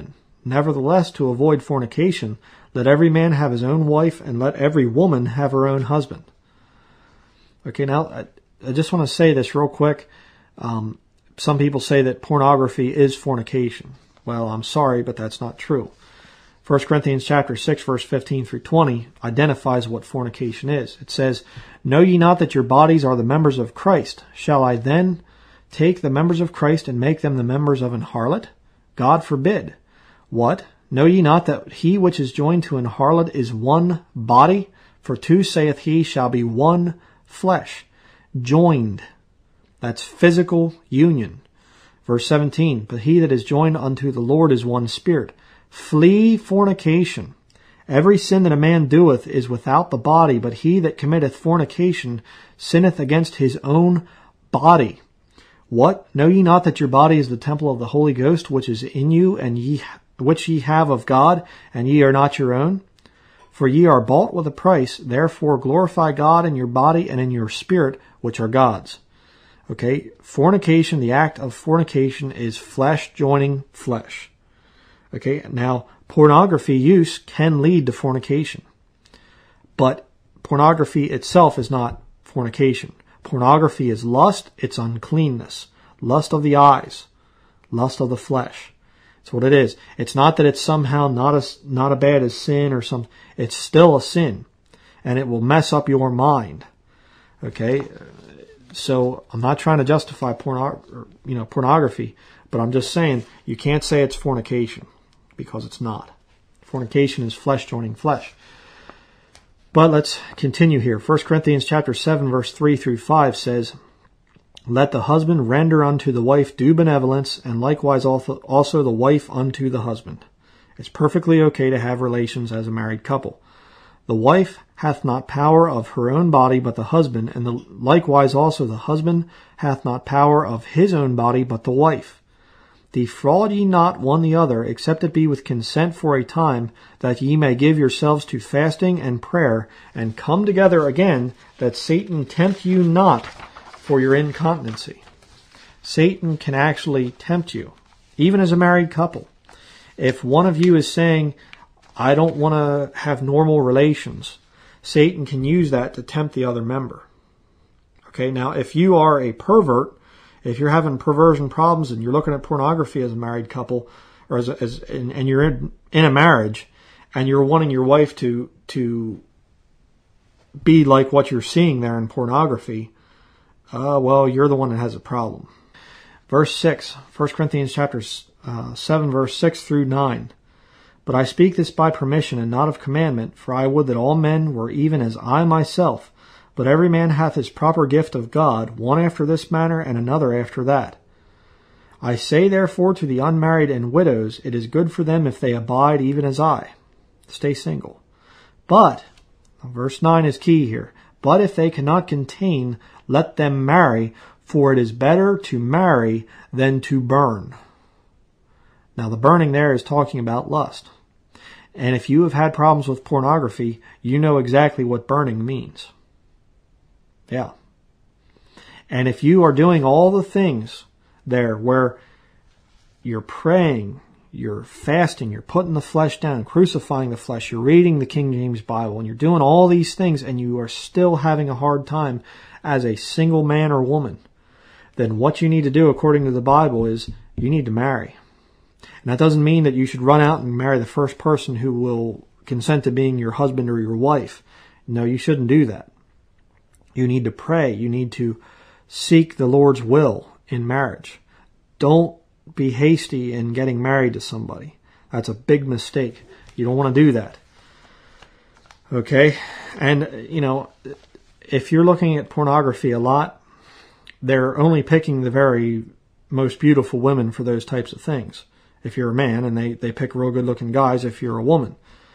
Speaker 1: Nevertheless, to avoid fornication, let every man have his own wife, and let every woman have her own husband. Okay, now, I, I just want to say this real quick. Um, some people say that pornography is fornication. Well, I'm sorry, but that's not true. First Corinthians chapter six, verse fifteen through twenty identifies what fornication is. It says, "Know ye not that your bodies are the members of Christ? Shall I then take the members of Christ and make them the members of an harlot? God forbid. What? Know ye not that he which is joined to an harlot is one body? For two, saith he, shall be one flesh." Joined. That's physical union. Verse seventeen, "But he that is joined unto the Lord is one spirit. Flee fornication. Every sin that a man doeth is without the body, but he that committeth fornication sinneth against his own body. What? Know ye not that your body is the temple of the Holy Ghost, which is in you, and ye which ye have of God, and ye are not your own? For ye are bought with a price, therefore glorify God in your body and in your spirit, which are God's." Okay, fornication, the act of fornication is flesh joining flesh. Okay, now pornography use can lead to fornication. But pornography itself is not fornication. Pornography is lust, it's uncleanness. Lust of the eyes, lust of the flesh. That's what it is. It's not that it's somehow not as not as bad as sin or something. It's still a sin, and it will mess up your mind. Okay, so I'm not trying to justify porno, you know, pornography, but I'm just saying you can't say it's fornication because it's not. Fornication is flesh joining flesh. But let's continue here. First Corinthians chapter seven, verse three through five says, "Let the husband render unto the wife due benevolence, and likewise also the wife unto the husband." It's perfectly okay to have relations as a married couple. "The wife hath not power of her own body, but the husband, and the, likewise also the husband hath not power of his own body, but the wife. Defraud ye not one the other, except it be with consent for a time, that ye may give yourselves to fasting and prayer, and come together again, that Satan tempt you not for your incontinency." Satan can actually tempt you, even as a married couple. If one of you is saying, "I don't want to have normal relations," Satan can use that to tempt the other member. Okay, now if you are a pervert, if you're having perversion problems and you're looking at pornography as a married couple, or as, a, as and, and you're in, in a marriage, and you're wanting your wife to to be like what you're seeing there in pornography, uh, well, you're the one that has a problem. Verse six, First Corinthians chapter uh, seven, verse six through nine. "But I speak this by permission and not of commandment, for I would that all men were even as I myself. But every man hath his proper gift of God, one after this manner, and another after that. I say therefore to the unmarried and widows, it is good for them if they abide even as I." Stay single. "But," verse nine is key here, "but if they cannot contain, let them marry, for it is better to marry than to burn." Now the burning there is talking about lust. And if you have had problems with pornography, you know exactly what burning means. Yeah. And if you are doing all the things there where you're praying, you're fasting, you're putting the flesh down, crucifying the flesh, you're reading the King James Bible, and you're doing all these things, and you are still having a hard time as a single man or woman, then what you need to do according to the Bible is you need to marry. And that doesn't mean that you should run out and marry the first person who will consent to being your husband or your wife. No, you shouldn't do that. You need to pray. You need to seek the Lord's will in marriage. Don't be hasty in getting married to somebody. That's a big mistake. You don't want to do that. Okay? And, you know, if you're looking at pornography a lot, they're only picking the very most beautiful women for those types of things. If you're a man, and they, they pick real good looking guys if you're a woman.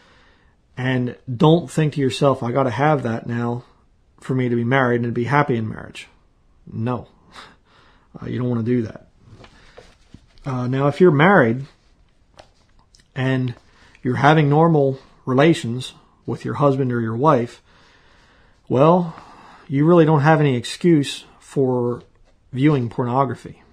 Speaker 1: And don't think to yourself, I got to have that now for me to be married and to be happy in marriage. No. Uh, you don't want to do that. Uh, now, if you're married and you're having normal relations with your husband or your wife, well, you really don't have any excuse for viewing pornography.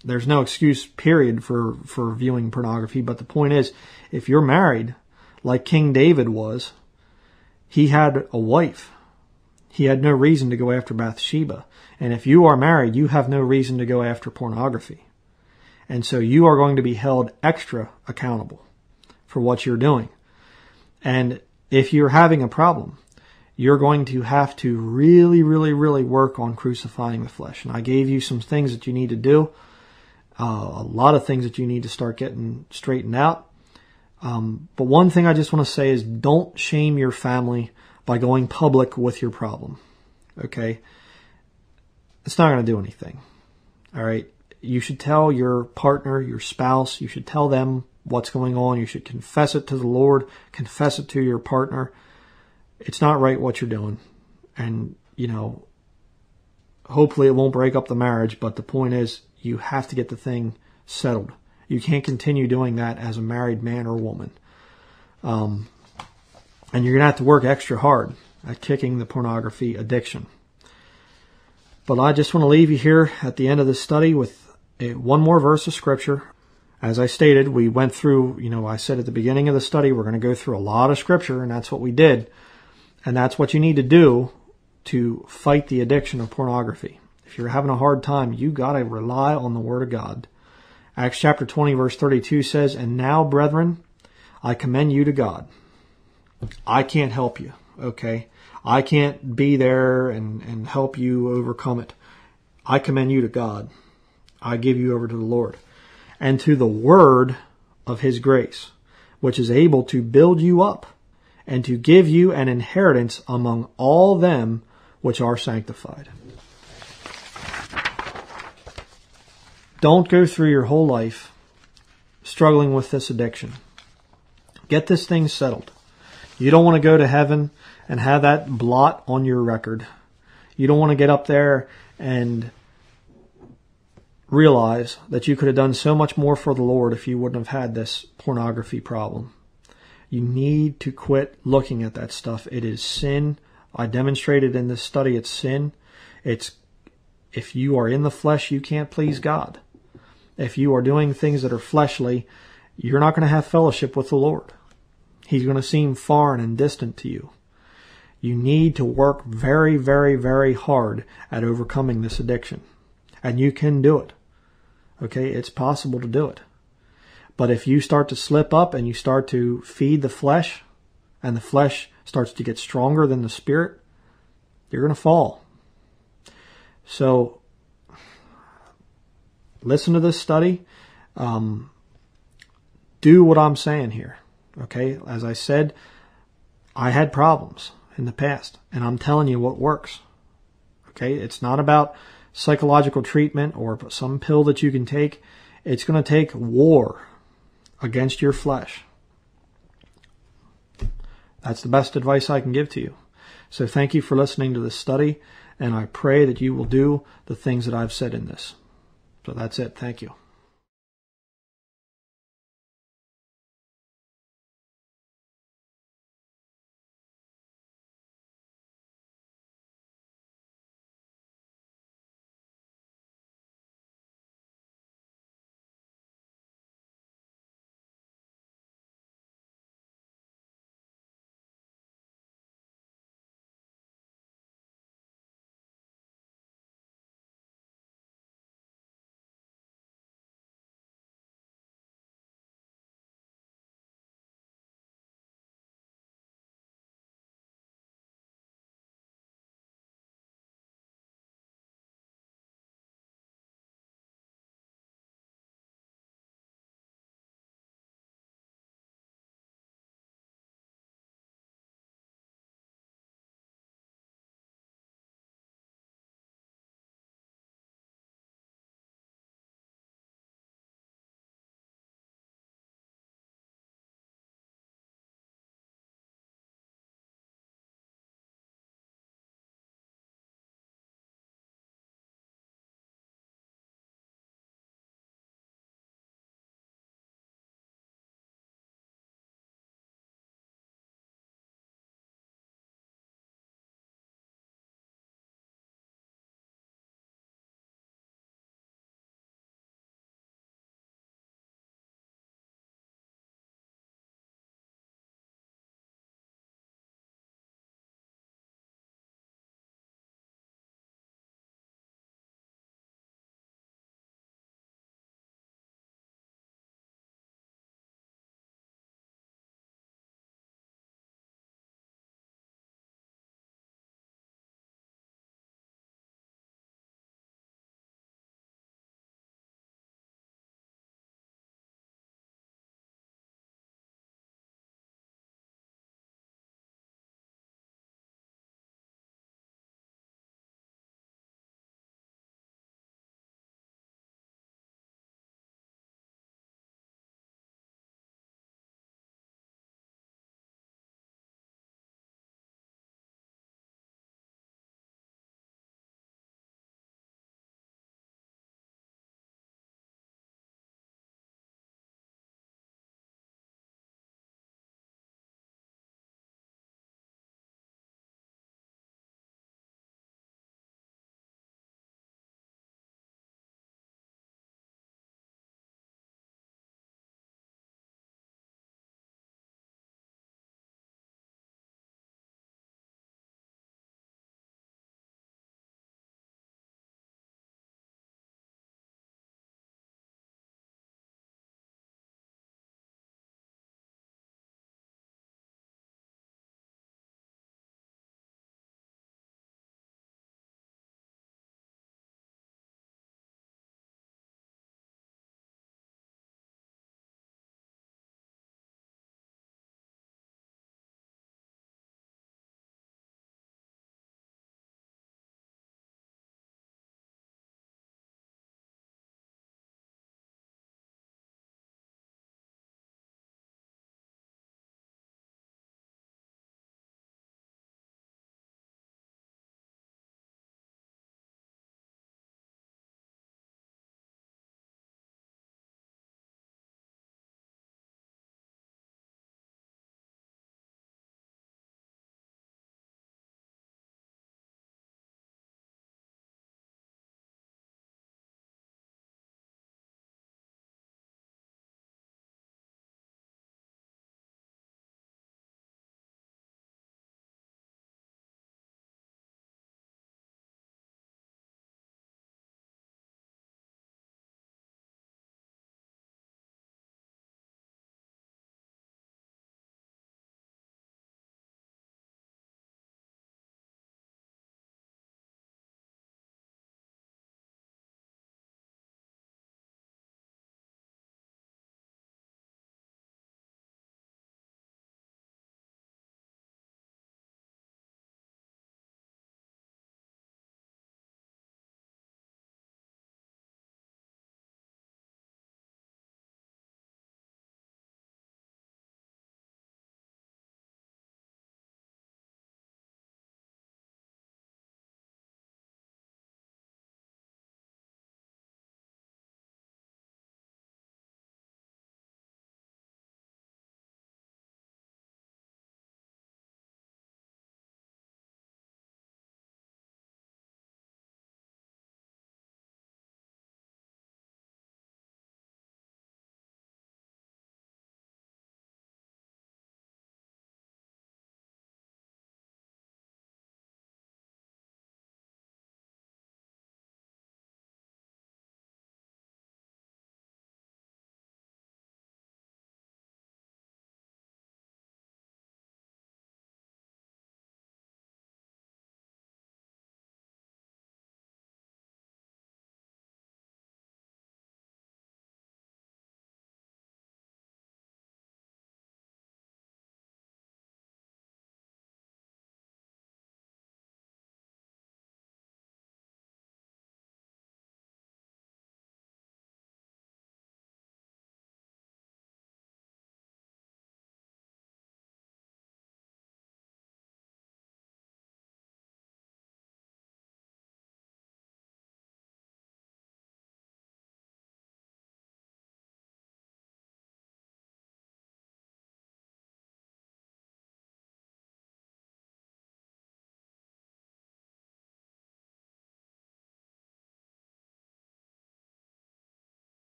Speaker 1: there's no excuse, period, for, for viewing pornography. But the point is, if you're married, like King David was, he had a wife. He had no reason to go after Bathsheba. And if you are married, you have no reason to go after pornography. And so you are going to be held extra accountable for what you're doing. And if you're having a problem, you're going to have to really, really, really work on crucifying the flesh. And I gave you some things that you need to do, uh, a lot of things that you need to start getting straightened out. Um, but one thing I just want to say is don't shame your family by going public with your problem. Okay? It's not going to do anything. All right? You should tell your partner, your spouse, you should tell them what's going on. You should confess it to the Lord, confess it to your partner. It's not right what you're doing. And, you know, hopefully it won't break up the marriage, but the point is you have to get the thing settled. You can't continue doing that as a married man or woman. Um, and you're going to have to work extra hard at kicking the pornography addiction. But I just want to leave you here at the end of this study with a, one more verse of Scripture. As I stated, we went through, you know, I said at the beginning of the study, we're going to go through a lot of Scripture, and that's what we did. And that's what you need to do to fight the addiction of pornography. If you're having a hard time, you got to rely on the Word of God. Acts chapter twenty, verse thirty-two says, "And now, brethren, I commend you to God." I can't help you, okay? I can't be there and, and help you overcome it. I commend you to God. I give you over to the Lord. And to the word of His grace, which is able to build you up and to give you an inheritance among all them which are sanctified. Don't go through your whole life struggling with this addiction. Get this thing settled. You don't want to go to heaven and have that blot on your record. You don't want to get up there and realize that you could have done so much more for the Lord if you wouldn't have had this pornography problem. You need to quit looking at that stuff. It is sin. I demonstrated in this study it's sin. It's if you are in the flesh, you can't please God. If you are doing things that are fleshly, you're not going to have fellowship with the Lord. He's going to seem foreign and distant to you. You need to work very, very, very hard at overcoming this addiction. And you can do it. Okay, it's possible to do it. But if you start to slip up and you start to feed the flesh, and the flesh starts to get stronger than the spirit, you're going to fall. So, listen to this study. Um, do what I'm saying here. Okay, as I said, I had problems in the past, and I'm telling you what works. Okay, it's not about psychological treatment or some pill that you can take. It's going to take war against your flesh. That's the best advice I can give to you. So thank you for listening to this study, and I pray that you will do the things that I've said in this. So that's it. Thank you.